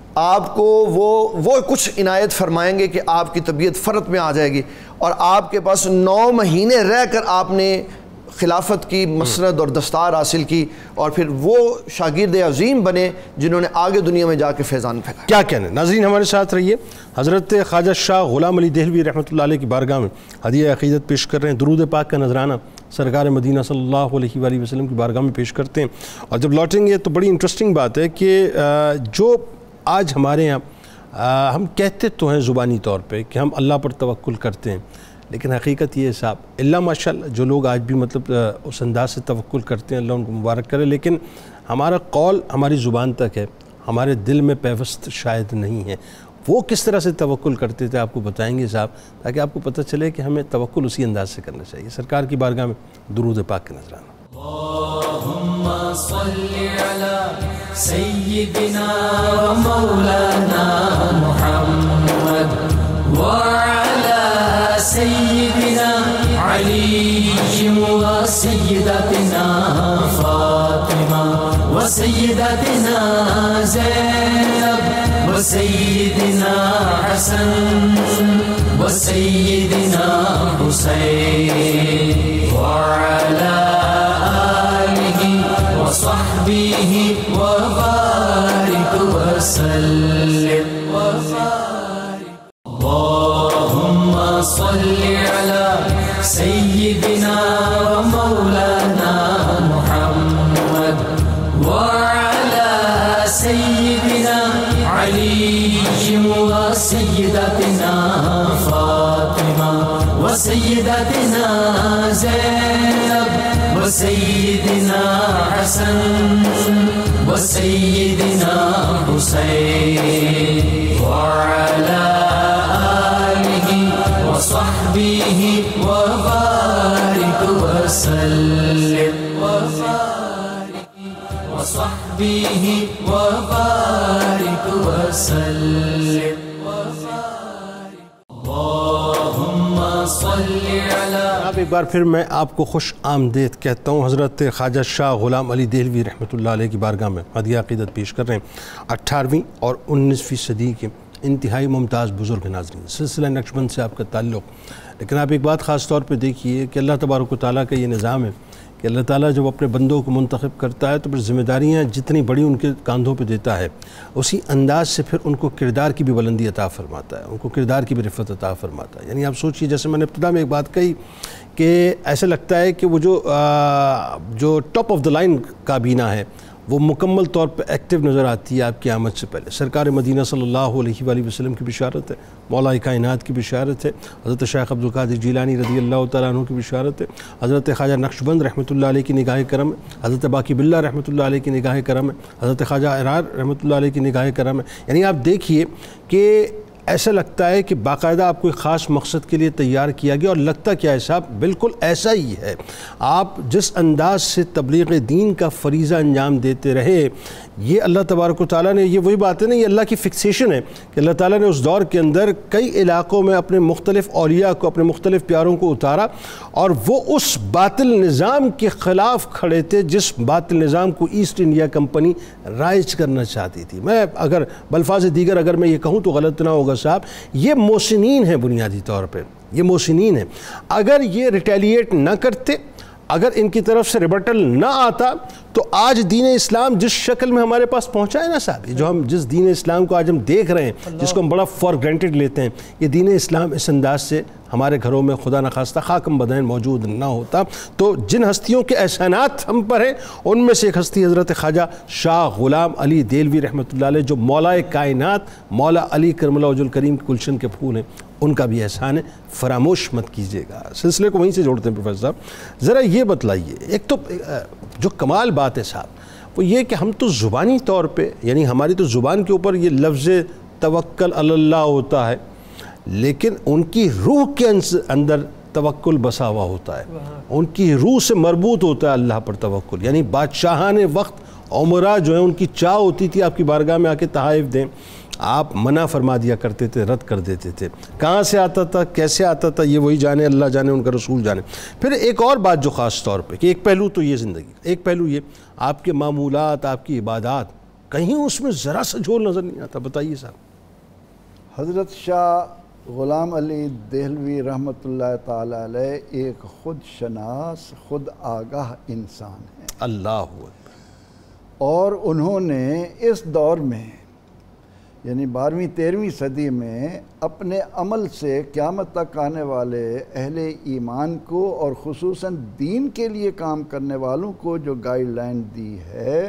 آپ کو وہ وہ کچھ عنایت فرمائیں گے کہ آپ کی طبیعت فرط میں آ جائے گی. اور آپ کے پاس نو مہینے رہ کر آپ نے خلافت کی مسند اور دستار حاصل کی, اور پھر وہ شاگرد عظیم بنے جنہوں نے آگے دنیا میں جا کے فیضان پھیلایا. کیا کہنے. ناظرین ہمارے ساتھ رہیے. حضرت خواجہ شاہ غلام علی دہلوی رحمۃ اللہ علیہ کی بارگاہ میں ہدیہ عقیدت پیش کر رہے ہیں. درود پاک کا نذرانہ سرکار مدینہ صلی اللہ علیہ وآلہ وسلم کی بارگاہ میں پیش کرتے ہیں. اور جب لوٹیں گے تو بڑی انٹرسٹنگ بات ہے کہ جو آج ہمارے یہاں ہم کہتے تو ہیں زبانی طور پہ کہ ہم اللہ پر توکل کرتے ہیں, لیکن حقیقت یہ ہے صاحب اللہ ماشاءاللہ جو لوگ آج بھی مطلب اس انداز سے توکل کرتے ہیں اللہ ان کو مبارک کرے, لیکن ہمارا قول ہماری زبان تک ہے, ہمارے دل میں پیوست شاید نہیں ہے. وہ کس طرح سے توکل کرتے تھے آپ کو بتائیں گے صاحب, تاکہ آپ کو پتہ چلے کہ ہمیں توکل اسی انداز سے کرنا چاہیے. سرکار کی بارگاہ میں درود پاک کا نذرانہ. اللہم صلی علی سیدنا و مولانا محمد وعلی سیدنا علی و سیدتنا فاطمہ و سیدتنا زینب و سیدنا حسن و سیدنا حسین وعلی وصحبه وبارك وسلم اللهم صل على سيدنا ومولانا محمد وعلى سيدنا علي وسيدتنا فاطمة وسيدتنا زينب وسيدنا حسن وسيدنا حسين وعلى آله وصحبه وبارك وسلم وصحبه وبارك وسلم اللهم صل على. اب ایک بار پھر میں آپ کو خوش آمدید کہتا ہوں. حضرت خواجہ شاہ غلام علی دہلوی رحمۃ اللہ علیہ کی بارگاہ میں ہدیہ عقیدت پیش کر رہے ہیں. اٹھارہویں اور انیسویں صدی کے انتہائی ممتاز بزرگ ناظرین، سلسلہ نقشبند سے آپ کا تعلق. لیکن آپ ایک بات خاص طور پہ دیکھیے کہ اللہ تبارک و تعالیٰ کا یہ نظام ہے کہ اللہ تعالیٰ جب اپنے بندوں کو منتخب کرتا ہے تو پھر ذمہ داریاں جتنی بڑی ان کے کاندھوں پہ دیتا ہے، اسی انداز سے پھر ان کو کردار کی بھی بلندی عطا فرماتا ہے، ان کو کردار کی بھی رفعت عطا فرماتا ہے. یعنی آپ سوچئے، جیسے میں نے ابتدا میں ایک بات کہی کہ ایسا لگتا ہے کہ وہ جو جو ٹاپ آف دا لائن کابینہ ہے وہ مکمل طور پہ ایکٹیو نظر آتی ہے آپ کی آمد سے پہلے. سرکار مدینہ صلی اللہ علیہ وآلہ وسلم کی بشارت ہے، مولا کائنات کی بشارت ہے، حضرت شیخ عبد القادر جیلانی رضی اللہ تعالیٰ عنہ کی بشارت ہے، حضرت خواجہ نقشبند رحمۃ اللہ علیہ کی نگاہ کرم ہے، حضرت باقی باللہ رحمۃ اللہ علیہ کی نگاہ کرم ہے، حضرت خواجہ ارار رحمۃ اللہ علیہ کی نگاہ کرم ہے. یعنی آپ دیکھیے کہ ایسا لگتا ہے کہ باقاعدہ آپ کو ایک خاص مقصد کے لیے تیار کیا گیا، اور لگتا کیا ہے صاحب، بالکل ایسا ہی ہے. آپ جس انداز سے تبلیغ دین کا فریضہ انجام دیتے رہے، یہ اللہ تبارک و تعالیٰ نے، یہ وہی بات ہے نا، یہ اللہ کی فکسیشن ہے کہ اللہ تعالیٰ نے اس دور کے اندر کئی علاقوں میں اپنے مختلف اولیاء کو، اپنے مختلف پیاروں کو اتارا، اور وہ اس باطل نظام کے خلاف کھڑے تھے جس باطل نظام کو ایسٹ انڈیا کمپنی رائج کرنا چاہتی تھی. میں اگر بلفاظ دیگر اگر میں یہ کہوں تو غلط نہ ہوگا صاحب، یہ محسنین ہیں بنیادی طور پہ، یہ محسنین ہیں. اگر یہ ریٹیلیٹ نہ کرتے، اگر ان کی طرف سے ریبٹل نہ آتا، تو آج دین اسلام جس شکل میں ہمارے پاس پہنچا ہے نا صاحب، جو ہم جس دین اسلام کو آج ہم دیکھ رہے ہیں، جس کو ہم بڑا فار گرانٹیڈ لیتے ہیں، یہ دین اسلام اس انداز سے ہمارے گھروں میں خدا نخواستہ خاکم بدین موجود نہ ہوتا. تو جن ہستیوں کے احسانات ہم پر ہیں، ان میں سے ایک ہستی حضرت خواجہ شاہ غلام علی دہلوی رحمۃ اللہ علیہ، جو مولا کائنات مولا علی کرم اللہ وجہ الکریم کے گلشن کے پھول ہیں، ان کا بھی احسان ہے، فراموش مت کیجیے گا. سلسلے کو وہیں سے جوڑتے ہیں پروفیسر صاحب. ذرا یہ بتلائیے، ایک تو جو کمال بات ہے صاحب وہ یہ کہ ہم تو زبانی طور پہ، یعنی ہماری تو زبان کے اوپر یہ لفظ توکل علی اللہ ہوتا ہے، لیکن ان کی روح کے اندر توکل بسا ہوا ہوتا ہے، ان کی روح سے مربوط ہوتا ہے اللہ پر توکل. یعنی بادشاہان وقت عمرہ جو ہیں، ان کی چاہ ہوتی تھی آپ کی بارگاہ میں آ کے تحائف دیں، آپ منع فرما دیا کرتے تھے، رد کر دیتے تھے. کہاں سے آتا تھا، کیسے آتا تھا، یہ وہی جانے، اللہ جانے، ان کا رسول جانے. پھر ایک اور بات جو خاص طور پہ، کہ ایک پہلو تو یہ زندگی، ایک پہلو یہ آپ کے معمولات، آپ کی عبادات، کہیں اس میں ذرا سا جھول نظر نہیں آتا. بتائیے صاحب. حضرت شاہ غلام علی دہلوی رحمۃ اللہ تعالی علیہ ایک خود شناس، خود آگاہ انسان ہیں. اللہ اکبر. اور انہوں نے اس دور میں، یعنی بارہویں تیرہویں صدی میں، اپنے عمل سے قیامت تک آنے والے اہل ایمان کو اور خصوصاً دین کے لیے کام کرنے والوں کو جو گائیڈ لائن دی ہے،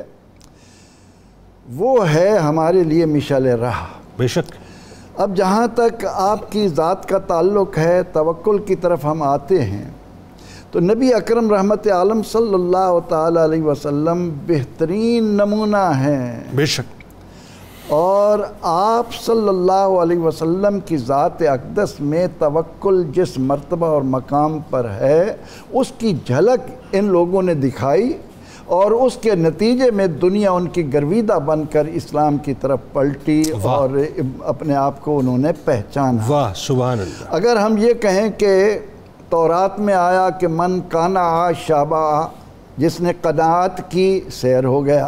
وہ ہے ہمارے لیے مشعل راہ. بے شک. اب جہاں تک آپ کی ذات کا تعلق ہے، توکل کی طرف ہم آتے ہیں، تو نبی اکرم رحمت عالم صلی اللہ تعالی علیہ وسلم بہترین نمونہ ہیں. بے شک. اور آپ صلی اللہ علیہ وسلم کی ذات اقدس میں توکل جس مرتبہ اور مقام پر ہے اس کی جھلک ان لوگوں نے دکھائی، اور اس کے نتیجے میں دنیا ان کی گرویدہ بن کر اسلام کی طرف پلٹی اور اپنے آپ کو انہوں نے پہچانا۔ واہ سبحان اللہ۔ اگر ہم یہ کہیں کہ تورات میں آیا کہ من کانا شابا، جس نے قناعت کی سیر ہو گیا،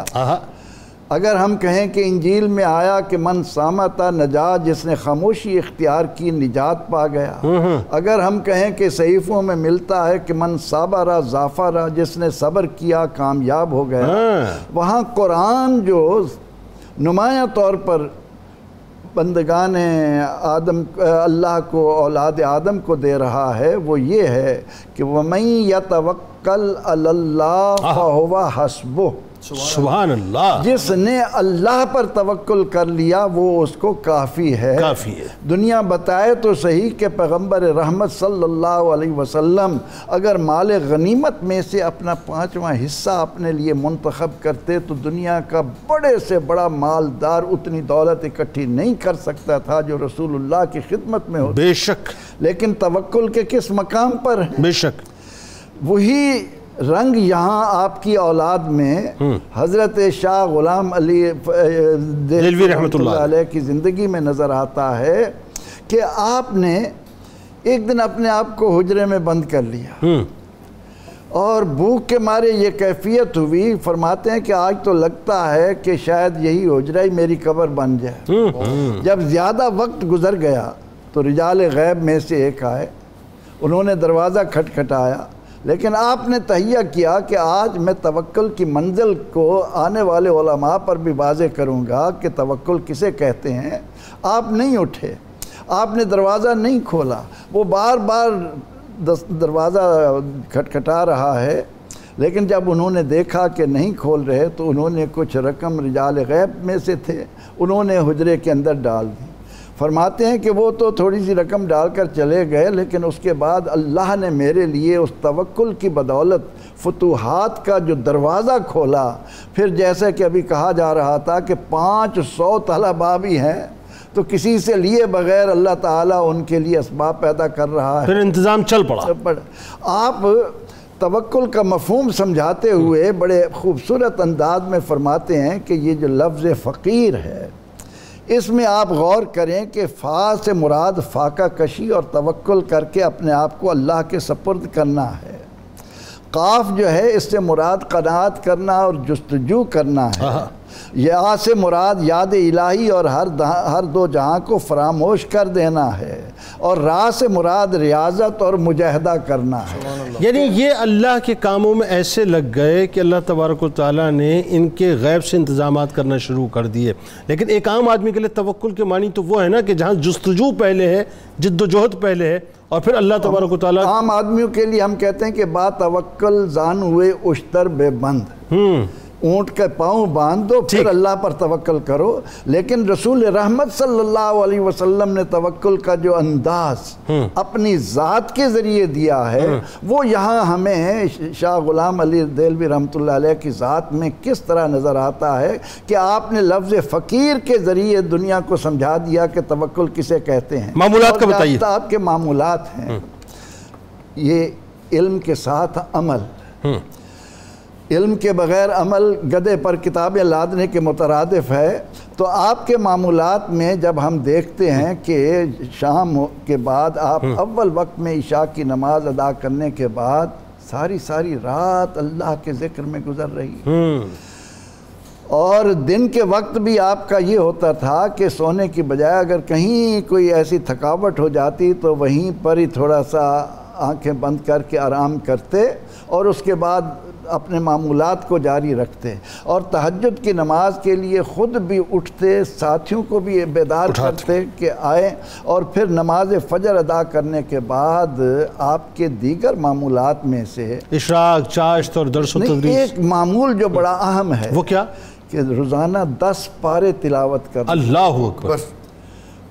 اگر ہم کہیں کہ انجیل میں آیا کہ من سامتا نجات، جس نے خاموشی اختیار کی نجات پا گیا، اگر ہم کہیں کہ صحیفوں میں ملتا ہے کہ من صابرا ظافرا، جس نے صبر کیا کامیاب ہو گیا، وہاں قرآن جو نمایاں طور پر بندگان آدم اللہ کو اولاد آدم کو دے رہا ہے وہ یہ ہے کہ وَمَن يَتَوَكَّلْ عَلَى اللَّهِ فَهُوَ حَسْبُهُ، سبحان اللہ، جس نے اللہ پر توکل کر لیا وہ اس کو کافی ہے۔ کافی ہے۔ دنیا بتائے تو صحیح کہ پیغمبر رحمت صلی اللہ علیہ وسلم اگر مال غنیمت میں سے اپنا پانچواں حصہ اپنے لیے منتخب کرتے تو دنیا کا بڑے سے بڑا مالدار اتنی دولت اکٹھی نہیں کر سکتا تھا جو رسول اللہ کی خدمت میں ہوتی۔ بے شک، لیکن توکل کے کس مقام پر ہے؟ بے شک وہی رنگ یہاں آپ کی اولاد میں حضرت شاہ غلام علی دہلوی رحمۃ اللہ علیہ کی زندگی میں نظر آتا ہے کہ آپ نے ایک دن اپنے آپ کو حجرے میں بند کر لیا اور بھوک کے مارے یہ کیفیت ہوئی، فرماتے ہیں کہ آج تو لگتا ہے کہ شاید یہی حجرہ ہی میری قبر بن جائے۔ جب زیادہ وقت گزر گیا تو رجال غیب میں سے ایک آئے، انہوں نے دروازہ کھٹکھٹایا، لیکن آپ نے تہیہ کیا کہ آج میں توکل کی منزل کو آنے والے علماء پر بھی واضح کروں گا کہ توکل کسے کہتے ہیں۔ آپ نہیں اٹھے، آپ نے دروازہ نہیں کھولا، وہ بار بار دروازہ کھٹکھٹا رہا ہے، لیکن جب انہوں نے دیکھا کہ نہیں کھول رہے تو انہوں نے کچھ رقم رجال غیب میں سے تھے انہوں نے حجرے کے اندر ڈال دی۔ فرماتے ہیں کہ وہ تو تھوڑی سی رقم ڈال کر چلے گئے، لیکن اس کے بعد اللہ نے میرے لیے اس توکل کی بدولت فتوحات کا جو دروازہ کھولا۔ پھر جیسے کہ ابھی کہا جا رہا تھا کہ پانچ سو طلباء بھی ہیں تو کسی سے لیے بغیر اللہ تعالیٰ ان کے لیے اسباب پیدا کر رہا ہے، پھر انتظام چل پڑا۔ آپ توکل کا مفہوم سمجھاتے ہوئے بڑے خوبصورت انداز میں فرماتے ہیں کہ یہ جو لفظ فقیر ہے اس میں آپ غور کریں کہ فا سے مراد فاقہ کشی اور توکل کر کے اپنے آپ کو اللہ کے سپرد کرنا ہے۔ قاف جو ہے اس سے مراد قناعت کرنا اور جستجو کرنا ہے۔ یا سے مراد یاد الہی اور ہر ہر دو جہاں کو فراموش کر دینا ہے، اور را سے مراد ریاضت اور مجاہدہ کرنا ہے۔ یعنی یہ اللہ کے کاموں میں ایسے لگ گئے کہ اللہ تبارک و تعالیٰ نے ان کے غیب سے انتظامات کرنا شروع کر دیے۔ لیکن ایک عام آدمی کے لیے توکل کے معنی تو وہ ہے نا کہ جہاں جستجو پہلے ہے، جد و جہد پہلے ہے، اور پھر اللہ تبارک و تعالیٰ عام آدمیوں کے لیے ہم کہتے ہیں کہ با توکل زان ہوئے اشتر بے بند، اونٹ کے پاؤں باندھ دو پھر اللہ پر توکل کرو۔ لیکن رسول رحمت صلی اللہ علیہ وسلم نے توکل کا جو انداز اپنی ذات کے ذریعے دیا ہے وہ یہاں ہمیں شاہ غلام علی دہلوی رحمۃ اللہ علیہ کی ذات میں کس طرح نظر آتا ہے کہ آپ نے لفظ فقیر کے ذریعے دنیا کو سمجھا دیا کہ توکل کسے کہتے ہیں۔ معمولات کا بتائیے۔ آپ کے معمولات ہیں یہ علم کے ساتھ عمل، علم کے بغیر عمل گدے پر کتابیں لادنے کے مترادف ہے۔ تو آپ کے معمولات میں جب ہم دیکھتے ہیں کہ شام کے بعد آپ اول وقت میں عشاء کی نماز ادا کرنے کے بعد ساری ساری رات اللہ کے ذکر میں گزر رہی، اور دن کے وقت بھی آپ کا یہ ہوتا تھا کہ سونے کی بجائے اگر کہیں کوئی ایسی تھکاوٹ ہو جاتی تو وہیں پر ہی تھوڑا سا آنکھیں بند کر کے آرام کرتے اور اس کے بعد اپنے معمولات کو جاری رکھتے، اور تہجد کی نماز کے لیے خود بھی اٹھتے، ساتھیوں کو بھی بیدار کرتے کہ آئیں، اور پھر نماز فجر ادا کرنے کے بعد آپ کے دیگر معمولات میں سے اشراق، چاشت اور درس و تدریس، ایک معمول جو بڑا اہم ہے وہ کیا؟ کہ روزانہ دس پارے تلاوت کرنا۔ اللہ اکبر۔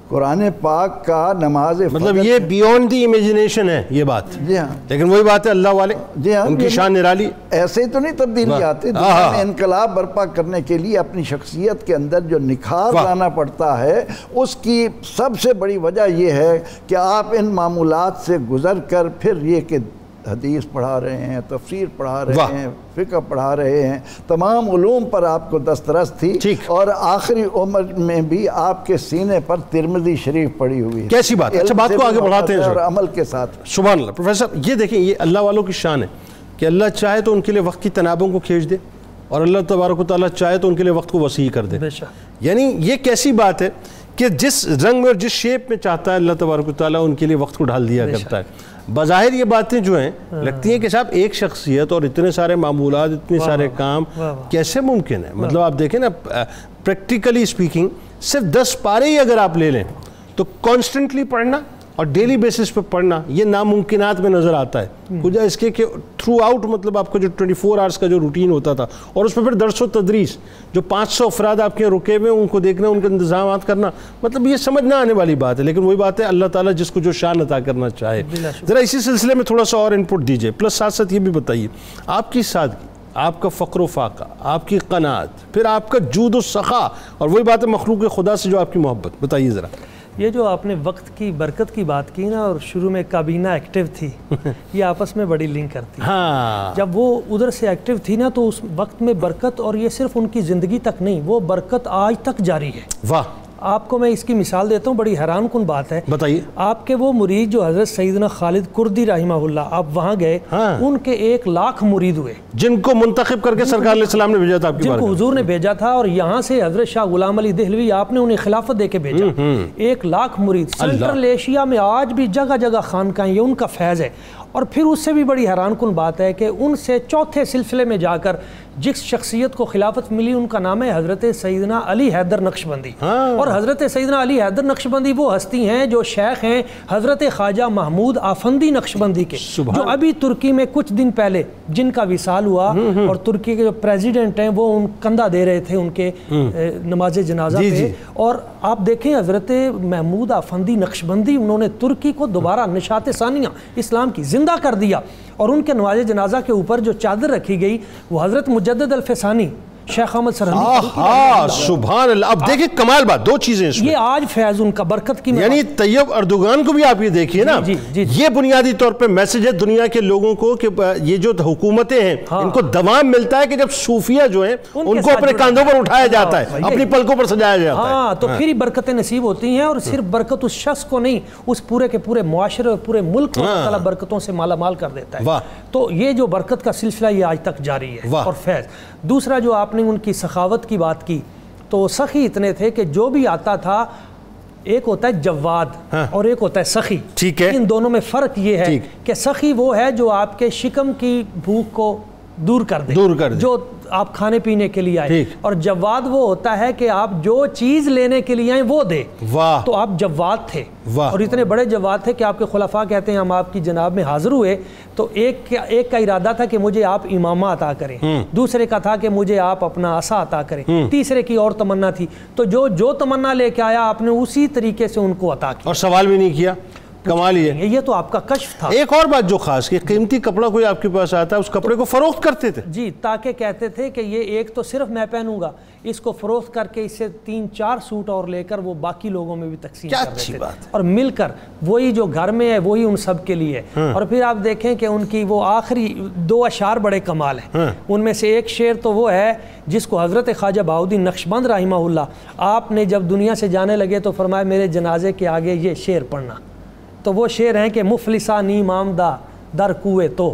قرآن پاک کا نماز مطلب یہ بیونڈ دی امیجنیشن ہے یہ بات. جی ہاں, لیکن وہی بات ہے اللہ والے جی ہاں, ان کی شان نرالی. ایسے ہی تو نہیں تبدیلی آتی. دنیا میں انقلاب برپا کرنے کے لیے اپنی شخصیت کے اندر جو نکھار لانا پڑتا ہے, اس کی سب سے بڑی وجہ یہ ہے کہ آپ ان معمولات سے گزر کر پھر یہ کہ حدیث پڑھا رہے ہیں, تفسیر پڑھا رہے ہیں, فقہ پڑھا رہے ہیں, تمام علوم پر آپ کو دسترس تھی, اور آخری عمر میں بھی آپ کے سینے پر ترمذی شریف پڑھی ہوئی ہے. کیسی بات ہے. اچھا بات کو آگے بڑھاتے ہیں اور عمل کے ساتھ. سبحان اللہ. پروفیسر یہ دیکھیں, یہ اللہ والوں کی شان ہے کہ اللہ چاہے تو ان کے لیے وقت کی تنابوں کو کھینچ دے, اور اللہ تبارک و تعالیٰ چاہے تو ان کے لیے وقت کو وسیع کر دے. یعنی یہ کیسی بات ہے کہ جس رنگ میں اور جس شیپ میں چاہتا ہے اللہ تبارک و تعالیٰ ان کے لیے وقت کو ڈھال دیا کرتا ہے. بظاہر یہ باتیں جو ہیں لگتی ہیں کہ صاحب ایک شخصیت اور اتنے سارے معمولات, اتنے سارے کام کیسے ممکن ہے. مطلب آپ دیکھیں نا, پریکٹیکلی سپیکنگ صرف دس پارے ہی اگر آپ لے لیں تو کانسٹنٹلی پڑھنا اور ڈیلی بیسس پہ پڑھنا یہ ناممکنات میں نظر آتا ہے. وجہ اس کے کہ تھرو آؤٹ مطلب آپ کا جو ٹوئنٹی فور آورس کا جو روٹین ہوتا تھا, اور اس میں پھر درس و تدریس, جو پانچ سو افراد آپ کے رکے ہوئے ان کو دیکھنا, ان کے انتظامات کرنا, مطلب یہ سمجھ نہ آنے والی بات ہے. لیکن وہی بات ہے اللہ تعالیٰ جس کو جو شان عطا کرنا چاہے. ذرا اسی سلسلے میں تھوڑا سا اور انپٹ دیجئے, پلس ساتھ ساتھ یہ بھی بتائیے آپ کی سادگی, آپ کا فقر و فاقہ, آپ کی قناعت, پھر آپ کا جود و سخا, اور وہی بات ہے مخلوق خدا سے جو آپ کی محبت, بتائیے ذرا. یہ جو آپ نے وقت کی برکت کی بات کی نا, اور شروع میں کابینہ ایکٹیو تھی, یہ آپس میں بڑی لنک کرتی ہے. ہاں, جب وہ ادھر سے ایکٹیو تھی نا تو اس وقت میں برکت, اور یہ صرف ان کی زندگی تک نہیں, وہ برکت آج تک جاری ہے. واہ. آپ کو میں اس کی مثال دیتا ہوں, بڑی حیران کن بات ہے. بتائیے. آپ کے وہ مرید جو حضرت سیدنا خالد کردی رحمہ اللہ, آپ وہاں گئے, ان کے ایک لاکھ مرید ہوئے جن کو منتخب کر کے سرکار علیہ السلام نے بھیجا تھا, آپ کی جن کو حضور نے بھیجا تھا, اور یہاں سے حضرت شاہ غلام علی دہلوی آپ نے انہیں خلافت دے کے بھیجا. ایک لاکھ مرید. سینٹرل ایشیا میں آج بھی جگہ جگہ خانقاہیں, یہ ان کا فیض ہے. اور پھر اس سے بھی بڑی حیران کن بات ہے کہ ان سے چوتھے سلسلے میں جا کر جس شخصیت کو خلافت ملی, ان کا نام ہے حضرت سیدنا علی حیدر نقشبندی. اور حضرت سیدنا علی حیدر نقشبندی وہ ہستی ہیں جو شیخ ہیں حضرت خواجہ محمود آفندی نقشبندی کے, جو ابھی ترکی میں کچھ دن پہلے جن کا وصال ہوا, اور ترکی کے جو پریزیڈنٹ ہیں وہ ان کندھا دے رہے تھے ان کے نماز جنازہ پہ. اور آپ دیکھیں حضرت محمود آفندی نقشبندی, انہوں نے ترکی کو دوبارہ نشاط ثانیہ اسلام کی زندہ کر دیا, اور ان کے نماز جنازہ کے اوپر جو چادر رکھی گئی وہ حضرت مجدد الفسانی شیخ احمد سرہندی. آہا سبحان اللہ. اب دیکھیں کمال بات, دو چیزیں اس میں, یہ آج فیض ان کا برکت کی, یعنی طیب اردوغان کو بھی آپ یہ دیکھیے نا, یہ بنیادی طور پہ میسج ہے دنیا کے لوگوں کو کہ یہ جو حکومتیں ہیں ان کو دوام ملتا ہے کہ جب صوفیہ جو ہیں ان کو اپنے کاندھوں پر اٹھایا جاتا ہے, اپنی پلکوں پر سجایا جاتا ہے. ہاں, تو پھر ہی برکتیں نصیب ہوتی ہیں, اور صرف برکت اس شخص کو نہیں, اس پورے کے پورے معاشرے اور پورے ملک کو اللہ تعالیٰ برکتوں سے مالا مال کر دیتا ہے. تو یہ جو برکت کا سلسلہ یہ آج تک جاری ہے, اور فیض. دوسرا جو آپ نے ان کی سخاوت کی بات کی, تو سخی اتنے تھے کہ جو بھی آتا تھا, ایک ہوتا ہے جواد اور ایک ہوتا ہے سخی. ٹھیک ہے, ان دونوں میں فرق یہ ہے کہ سخی وہ ہے جو آپ کے شکم کی بھوک کو دور کر دے, دور کر دے, جو آپ کھانے پینے کے لیے آئے. اور جواد وہ ہوتا ہے کہ آپ جو چیز لینے کے لیے آئیں وہ دے. واہ. تو آپ جواد تھے, اور اتنے بڑے جواد تھے کہ آپ کے خلفاء کہتے ہیں ہم آپ کی جناب میں حاضر ہوئے تو ایک ایک کا ارادہ تھا کہ مجھے آپ امامہ عطا کریں, دوسرے کا تھا کہ مجھے آپ اپنا عصا عطا کریں, تیسرے کی اور تمنا تھی. تو جو جو تمنا لے کے آیا آپ نے اسی طریقے سے ان کو عطا کیا, اور سوال بھی نہیں کیا. کمال یہ یہ تو آپ کا کشف تھا. ایک اور بات جو خاص کہ قیمتی کپڑا کوئی آپ کے پاس آتا ہے اس کپڑے کو فروخت کرتے تھے. جی, تاکہ کہتے تھے کہ یہ ایک تو صرف میں پہنوں گا, اس کو فروخت کر کے اس سے تین چار سوٹ اور لے کر وہ باقی لوگوں میں بھی تقسیم کر دیتے تھے, اور مل کر وہی جو گھر میں ہے وہی ان سب کے لیے. اور پھر آپ دیکھیں کہ ان کی وہ آخری دو اشعار بڑے کمال ہیں. ان میں سے ایک شعر تو وہ ہے جس کو حضرت خواجہ بہاؤالدین نقشبند رحمہ اللہ آپ نے جب دنیا سے جانے لگے تو فرمایا میرے جنازے کے آگے یہ شعر پڑھنا. تو وہ شعر ہیں کہ مفلسا نیم آمدہ در کوئے تو,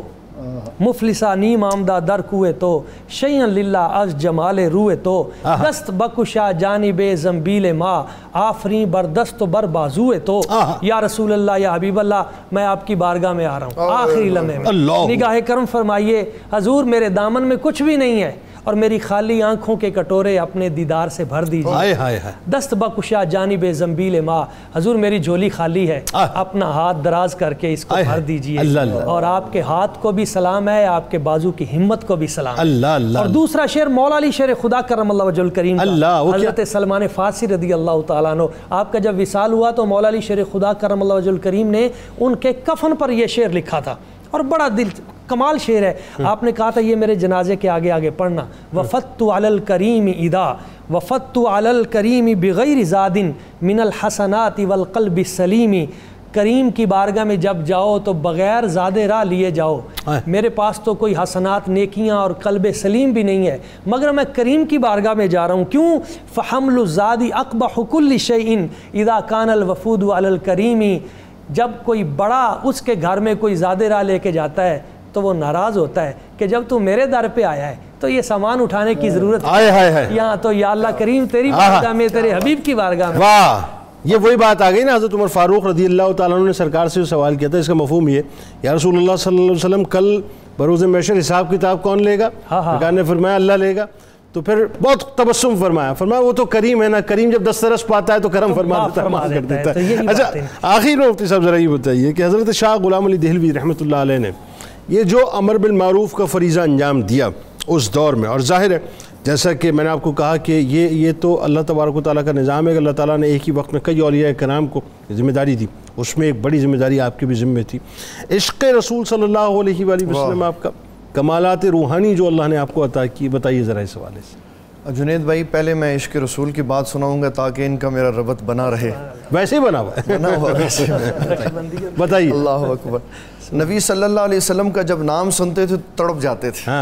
مفلسا نیم آمدہ در کوئے تو, شیئن للہ از جمال روئے تو, دست بکشا جانب زنبیل ما, آفرین بر دست و بر بازوئے تو. یا رسول اللہ, یا حبیب اللہ, میں آپ کی بارگاہ میں آ رہا ہوں آخری لمحے میں, نگاہ کرم فرمائیے حضور میرے دامن میں کچھ بھی نہیں ہے, اور میری خالی آنکھوں کے کٹورے اپنے دیدار سے بھر دیجیے، دست بکشا جانب زنبیل ماں، حضور میری جھولی خالی ہے، اپنا ہاتھ دراز کر کے اس کو بھر دیجیے، اور آپ کے ہاتھ کو بھی سلام ہے، آپ کے بازو کی ہمت کو بھی سلام ہے۔ اور دوسرا شعر مولا علی شیر خدا کرم اللہ وجہ الکریم کا، حضرت سلمان فارسی رضی اللہ تعالیٰ عنہ، آپ کا جب وصال ہوا تو مولا علی شیر خدا کرم اللہ وجہ الکریم نے ان کے کفن پر یہ شعر لکھا تھا، اور بڑا دل کمال شعر ہے۔ آپ نے کہا تھا یہ میرے جنازے کے آگے آگے پڑھنا، وفدت علی الکریم اذا وفدت علی الکریم بغیر زاد من الحسنات والقلب السلیم، کریم کی بارگاہ میں جب جاؤ تو بغیر زاد راہ لیے جاؤ، میرے پاس تو کوئی حسنات نیکیاں اور قلب سلیم بھی نہیں ہے، مگر میں کریم کی بارگاہ میں جا رہا ہوں، کیوں؟ فحمل الزاد اقبح کل شیء اذا کان الوفود علی الکریم، جب کوئی بڑا اس کے گھر میں کوئی زاد راہ لے کے جاتا ہے تو وہ ناراض ہوتا ہے کہ جب تو میرے در پہ آیا ہے تو یہ سامان اٹھانے کی ضرورت ہے، یہاں تو یا اللہ کریم تیری بارگاہ میں، تیرے حبیب کی بارگاہ میں۔ واہ، یہ وہی بات آ گئی نا، حضرت عمر فاروق رضی اللہ تعالیٰ عنہ نے سرکار سے سوال کیا تھا، اس کا مفہوم یہ، یا رسول اللہ صلی اللہ علیہ وسلم کل بروز محشر حساب کتاب کون لے گا؟ سرکار نے فرمایا اللہ لے گا، تو پھر بہت تبسم فرمایا، فرمایا وہ تو کریم ہے نا، کریم جب دسترس پاتا ہے تو کرم فرما دیتا ہے، معاف کر دیتا ہے۔ اچھا آخر میں مفتی صاحب ذرا یہ بتائیے کہ حضرت شاہ غلام علی دہلوی رحمۃ اللہ علیہ نے یہ جو امر بالمعروف کا فریضہ انجام دیا اس دور میں، اور ظاہر ہے جیسا کہ میں نے آپ کو کہا کہ یہ یہ تو اللہ تبارک و تعالیٰ کا نظام ہے کہ اللہ تعالیٰ نے ایک ہی وقت میں کئی اولیاء کرام کو ذمہ داری دی، اس میں ایک بڑی ذمہ داری آپ کی بھی ذمہ تھی۔ عشق رسول صلی اللہ علیہ وآلہ وسلم آپ کا کمالات روحانی جو اللہ نے آپ کو عطا کی، بتائیے ذرا اس حوالے سے۔ جنید بھائی پہلے میں عشق رسول کی بات سناؤں گا تاکہ ان کا میرا ربط بنا رہے۔ ویسے ہی بنا ہوا ہے، بنا ہوا ویسے بتائیے۔ اللہ اکبر۔ نبی صلی اللہ علیہ وسلم کا جب نام سنتے تھے تڑپ جاتے تھے،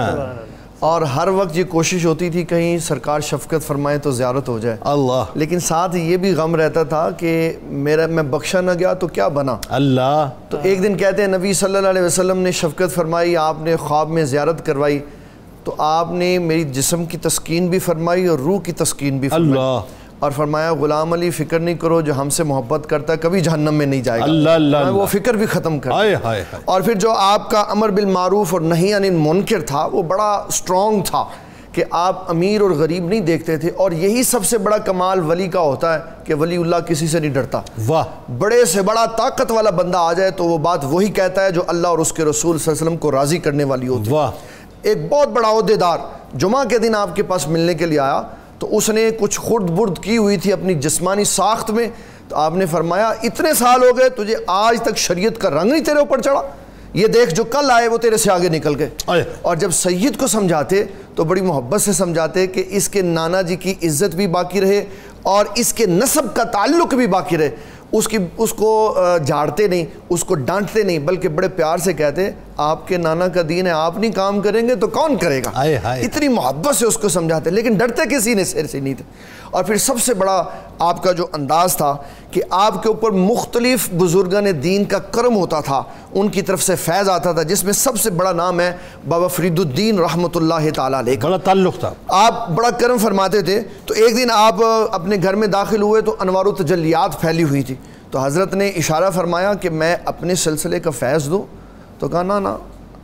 اور ہر وقت یہ کوشش ہوتی تھی کہیں سرکار شفقت فرمائے تو زیارت ہو جائے اللہ، لیکن ساتھ یہ بھی غم رہتا تھا کہ میرا میں بخشا نہ گیا تو کیا بنا اللہ۔ تو ایک دن کہتے ہیں نبی صلی اللہ علیہ وسلم نے شفقت فرمائی، آپ نے خواب میں زیارت کروائی، تو آپ نے میری جسم کی تسکین بھی فرمائی اور روح کی تسکین بھی فرمائی، اور فرمایا غلام علی فکر نہیں کرو، جو ہم سے محبت کرتا ہے کبھی جہنم میں نہیں جائے گا، اللہ اللہ وہ فکر بھی ختم کر۔ اور پھر جو آپ کا امر بالمعروف اور نہی عن المنکر تھا وہ بڑا سٹرونگ تھا کہ آپ امیر اور غریب نہیں دیکھتے تھے، اور یہی سب سے بڑا کمال ولی کا ہوتا ہے کہ ولی اللہ کسی سے نہیں ڈرتا۔ واہ، بڑے سے بڑا طاقت والا بندہ آ جائے تو وہ بات وہی کہتا ہے جو اللہ اور اس کے رسول صلی اللہ علیہ وسلم کو راضی کرنے والی ہوتی ہے۔ واہ، ایک بہت بڑا عہدیدار جمعہ کے دن آپ کے پاس ملنے کے لیے آیا، تو اس نے کچھ خرد برد کی ہوئی تھی اپنی جسمانی ساخت میں، تو آپ نے فرمایا اتنے سال ہو گئے تجھے آج تک شریعت کا رنگ نہیں تیرے اوپر چڑھا، یہ دیکھ جو کل آئے وہ تیرے سے آگے نکل گئے۔ اور جب سید کو سمجھاتے تو بڑی محبت سے سمجھاتے کہ اس کے نانا جی کی عزت بھی باقی رہے اور اس کے نسب کا تعلق بھی باقی رہے، اس کی اس کو جھاڑتے نہیں، اس کو ڈانٹتے نہیں، بلکہ بڑے پیار سے کہتے آپ کے نانا کا دین ہے، آپ نہیں کام کریں گے تو کون کرے گا، اتنی محبت سے اس کو سمجھاتے، لیکن ڈرتے کسی نے سر سے نہیں تھے۔ اور پھر سب سے بڑا آپ کا جو انداز تھا کہ آپ کے اوپر مختلف بزرگان دین کا کرم ہوتا تھا، ان کی طرف سے فیض آتا تھا، جس میں سب سے بڑا نام ہے بابا فرید الدین رحمۃ اللہ تعالیٰ علیہ، بڑا تعلق تھا، آپ بڑا کرم فرماتے تھے۔ تو ایک دن آپ اپنے گھر میں داخل ہوئے تو انوار و تجلیات پھیلی ہوئی تھی، تو حضرت نے اشارہ فرمایا کہ میں اپنے سلسلے کا فیض دوں، تو کہا نا نا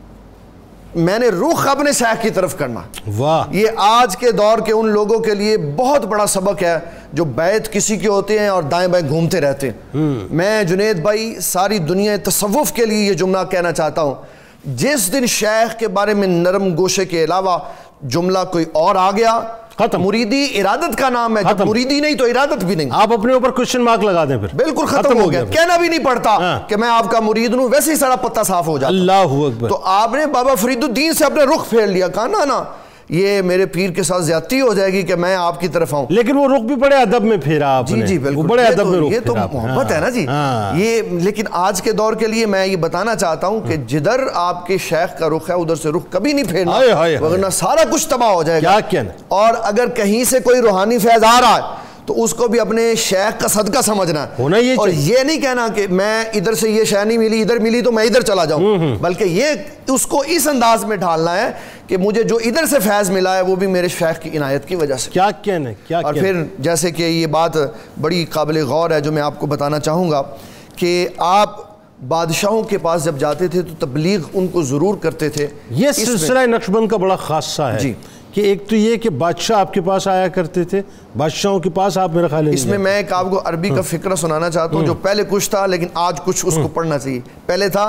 میں نے رخ اپنے شیخ کی طرف کرنا۔ واہ، یہ آج کے دور کے ان لوگوں کے لیے بہت بڑا سبق ہے جو بیعت کسی کے ہوتے ہیں اور دائیں بائیں گھومتے رہتے ہیں۔ میں جنید بھائی ساری دنیا تصوف کے لیے یہ جملہ کہنا چاہتا ہوں، جس دن شیخ کے بارے میں نرم گوشے کے علاوہ جملہ کوئی اور آ گیا، ختم۔ مریدی ارادت کا نام ہے، جب مریدی نہیں تو ارادت بھی نہیں، آپ اپنے اوپر کوشچن مارک لگا دیں، پھر بالکل ختم ہو گیا، کہنا بھی نہیں پڑتا کہ میں آپ کا مرید ہوں، ویسے ہی سارا پتہ صاف ہو جاتا۔ اللہ اکبر۔ تو آپ نے بابا فرید الدین سے اپنے رخ پھیر لیا، کہا نا نا یہ میرے پیر کے ساتھ زیادتی ہو جائے گی کہ میں آپ کی طرف آؤں، لیکن وہ رخ بھی بڑے ادب میں پھیرا آپ نے۔ جی جی بالکل، بڑے ادب میں رخ، یہ تو محبت ہے نا جی یہ۔ لیکن آج کے دور کے لیے میں یہ بتانا چاہتا ہوں کہ جدھر آپ کے شیخ کا رخ ہے ادھر سے رخ کبھی نہیں پھیرنا، ورنہ سارا کچھ تباہ ہو جائے گا۔ اور اگر کہیں سے کوئی روحانی فیض آ رہا ہے تو اس کو بھی اپنے شیخ کا صدقہ سمجھنا ہے، اور یہ نہیں کہنا کہ میں ادھر سے یہ شے نہیں ملی، ادھر ملی تو میں ادھر چلا جاؤں، بلکہ یہ اس کو اس انداز میں ڈھالنا ہے کہ مجھے جو ادھر سے فیض ملا ہے وہ بھی میرے شیخ کی عنایت کی وجہ سے۔ کیا کہنا ہے۔ اور پھر جیسے کہ یہ بات بڑی قابل غور ہے جو میں آپ کو بتانا چاہوں گا کہ آپ بادشاہوں کے پاس جب جاتے تھے تو تبلیغ ان کو ضرور کرتے تھے۔ یہ سلسلہ نقشبند کا بڑا خاصہ ہے کہ ایک تو یہ کہ بادشاہ آپ کے پاس آیا کرتے تھے، بادشاہوں کے پاس آپ میرا خیال ہے. اس میں میں ایک آپ کو عربی کا فقرہ سنانا چاہتا ہوں جو پہلے کچھ تھا لیکن آج کچھ اس کو پڑھنا چاہیے. پہلے تھا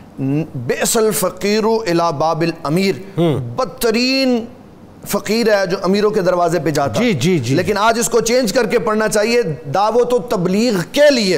بئس الفقیر الی باب الامیر، بدترین فقیر ہے جو امیروں کے دروازے پہ جاتا. جی جی جی. لیکن آج اس کو چینج کر کے پڑھنا چاہیے دعوت و تبلیغ کے لیے.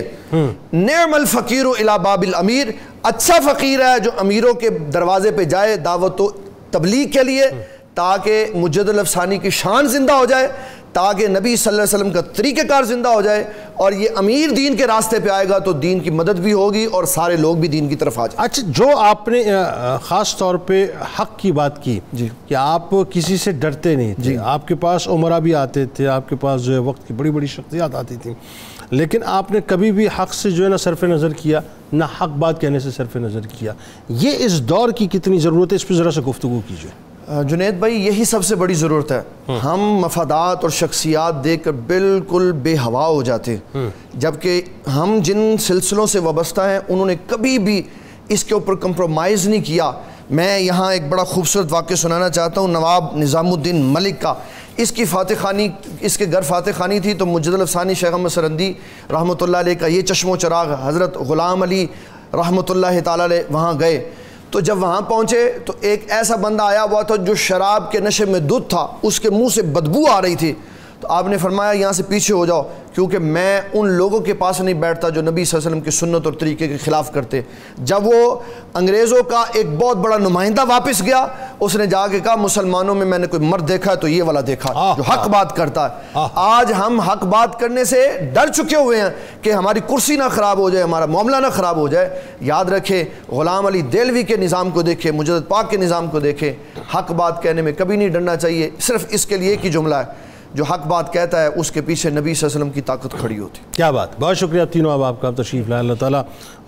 نعم الفقیر الی باب الامیر، اچھا فقیر ہے جو امیروں کے دروازے پہ جائے دعوت و تبلیغ کے لیے، تاکہ مجد الافسانی کی شان زندہ ہو جائے، تاکہ نبی صلی اللہ علیہ وسلم کا طریقہ کار زندہ ہو جائے، اور یہ امیر دین کے راستے پہ آئے گا تو دین کی مدد بھی ہوگی اور سارے لوگ بھی دین کی طرف آ جائیں. اچھا، جو آپ نے خاص طور پہ حق کی بات کی جی کہ آپ کسی سے ڈرتے نہیں تھے، آپ کے پاس عمرہ بھی آتے تھے، آپ کے پاس جو ہے وقت کی بڑی بڑی شخصیات آتی تھیں، لیکن آپ نے کبھی بھی حق سے جو ہے نہ صرف نظر کیا، نہ حق بات کہنے سے صرف نظر کیا. یہ اس دور کی کتنی ضرورت ہے، اس پہ ذرا سے گفتگو کیجیے. جنید بھائی یہی سب سے بڑی ضرورت ہے. ہم مفادات اور شخصیات دیکھ کر بالکل بے ہوا ہو جاتے ہیں، جبکہ ہم جن سلسلوں سے وابستہ ہیں انہوں نے کبھی بھی اس کے اوپر کمپرومائز نہیں کیا. میں یہاں ایک بڑا خوبصورت واقعہ سنانا چاہتا ہوں نواب نظام الدین ملک کا. اس کی فاتح خانی، اس کے گھر فاتح خانی تھی، تو مجد الافسانی شیخ احمد سرندی رحمۃ اللہ علیہ کا یہ چشم و چراغ حضرت غلام علی رحمۃ اللہ تعالیٰ علیہ وہاں گئے. تو جب وہاں پہنچے تو ایک ایسا بندہ آیا ہوا تھا جو شراب کے نشے میں دودھ تھا، اس کے منہ سے بدبو آ رہی تھی. تو آپ نے فرمایا یہاں سے پیچھے ہو جاؤ، کیونکہ میں ان لوگوں کے پاس نہیں بیٹھتا جو نبی صلی اللہ علیہ وسلم کی سنت اور طریقے کے خلاف کرتے. جب وہ انگریزوں کا ایک بہت بڑا نمائندہ واپس گیا، اس نے جا کے کہا مسلمانوں میں میں نے کوئی مرد دیکھا ہے تو یہ والا دیکھا جو حق بات کرتا ہے. آج ہم حق بات کرنے سے ڈر چکے ہوئے ہیں کہ ہماری کرسی نہ خراب ہو جائے، ہمارا معاملہ نہ خراب ہو جائے. یاد رکھے غلام علی دہلوی کے نظام کو دیکھے، مجدد پاک کے نظام کو دیکھے، حق بات کہنے میں کبھی نہیں ڈرنا چاہیے. صرف اس کے لیے ایک ہی جملہ ہے، جو حق بات کہتا ہے اس کے پیچھے نبی صلی اللہ علیہ وسلم کی طاقت کھڑی ہوتی. کیا بات، بہت شکریہ تینوں اب آپ کا تشریف لائے. اللہ تعالیٰ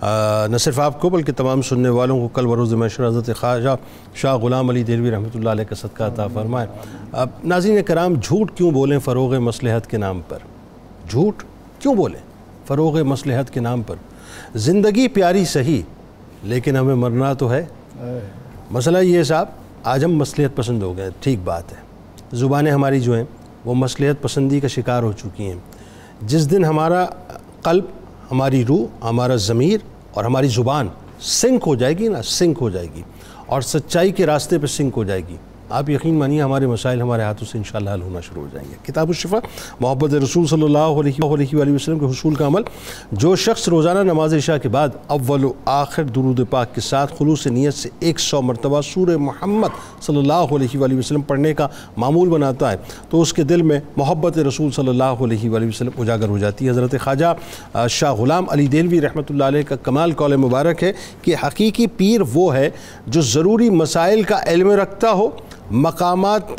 نہ صرف آپ کو بلکہ تمام سننے والوں کو کل بروز محشر حضرت خواجہ شاہ غلام علی دہلوی رحمۃ اللہ علیہ کا صدقہ عطا فرمائے. اب ناظرین کرام، جھوٹ کیوں بولیں فروغ مصلحت کے نام پر؟ جھوٹ کیوں بولیں فروغ مصلحت کے نام پر؟ زندگی پیاری صحیح لیکن ہمیں مرنا تو ہے. مسئلہ یہ صاحب، آج ہم مصلحت پسند ہو گئے، ٹھیک بات ہے، زبانیں ہماری جو ہیں وہ مصلحت پسندی کا شکار ہو چکی ہیں. جس دن ہمارا قلب، ہماری روح، ہمارا ضمیر اور ہماری زبان سنک ہو جائے گی نا، سنک ہو جائے گی اور سچائی کے راستے پہ سنک ہو جائے گی، آپ یقین مانیے ہمارے مسائل ہمارے ہاتھوں سے انشاءاللہ حل ہونا شروع ہو جائیں گے. کتاب الشفا، محبت رسول صلی اللہ علیہ وآلہ وسلم کے حصول کا عمل. جو شخص روزانہ نماز عشاء کے بعد اول و آخر درود پاک کے ساتھ خلوص نیت سے ایک سو مرتبہ سورہ محمد صلی اللہ علیہ وآلہ وسلم پڑھنے کا معمول بناتا ہے تو اس کے دل میں محبت رسول صلی اللہ علیہ وآلہ وسلم اجاگر ہو جاتی ہے. حضرت خواجہ شاہ غلام علی دہلوی رحمۃ اللہ علیہ کا کمال قول مبارک ہے کہ حقیقی پیر وہ ہے جو ضروری مسائل کا علم رکھتا ہو، مقامات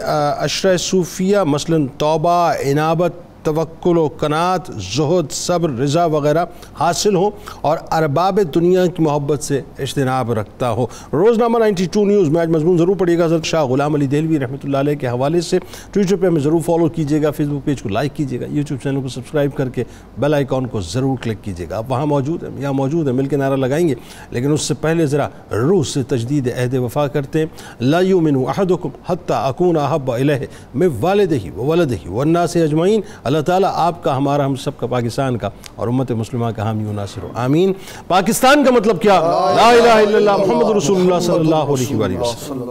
عشرہ صوفیہ مثلا توبہ، انابت، توکل و قناعت، زہد، صبر، رضا وغیرہ حاصل ہوں اور ارباب دنیا کی محبت سے اجتناب رکھتا ہو. روزنامہ نائنٹی ٹو نیوز میں آج مضمون ضرور پڑھیے گا حضرت شاہ غلام علی دہلوی رحمۃ اللہ علیہ کے حوالے سے. ٹویٹر پہ ہمیں ضرور فالو کیجیے گا، فیس بک پیج کو لائک کیجیے گا، یوٹیوب چینل کو سبسکرائب کر کے بیل آئیکن کو ضرور کلک کیجیے گا. آپ وہاں موجود ہیں، یہاں موجود ہیں، مل کے نعرہ لگائیں گے، لیکن اس سے پہلے ذرا روح سے تجدید عہد وفا کرتے ہیں. لا یؤمن احدکم حتی اکون احب الیہ من والدہ وولدہ والناس اجمعین. اللہ تعالیٰ آپ کا، ہمارا، ہم سب کا، پاکستان کا اور امت مسلمہ کا حامی و ناصر ہو، آمین. پاکستان کا مطلب کیا؟ لا الہ الا اللہ محمد رسول اللہ صلی اللہ علیہ وآلہ وسلم.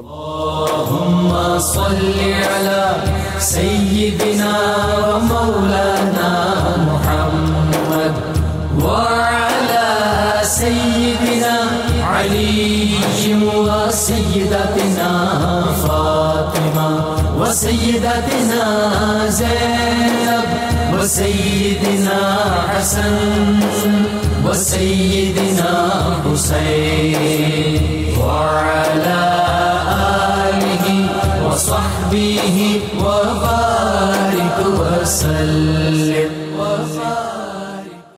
اللہم صلی علی سیدنا و مولانا محمد وعلی سیدنا علی و سیدتنا فاطمہ و سیدتنا زینب و سیدنا حسن و سیدنا حسین وعلی آلہ و صحبہ و بارک وسلم.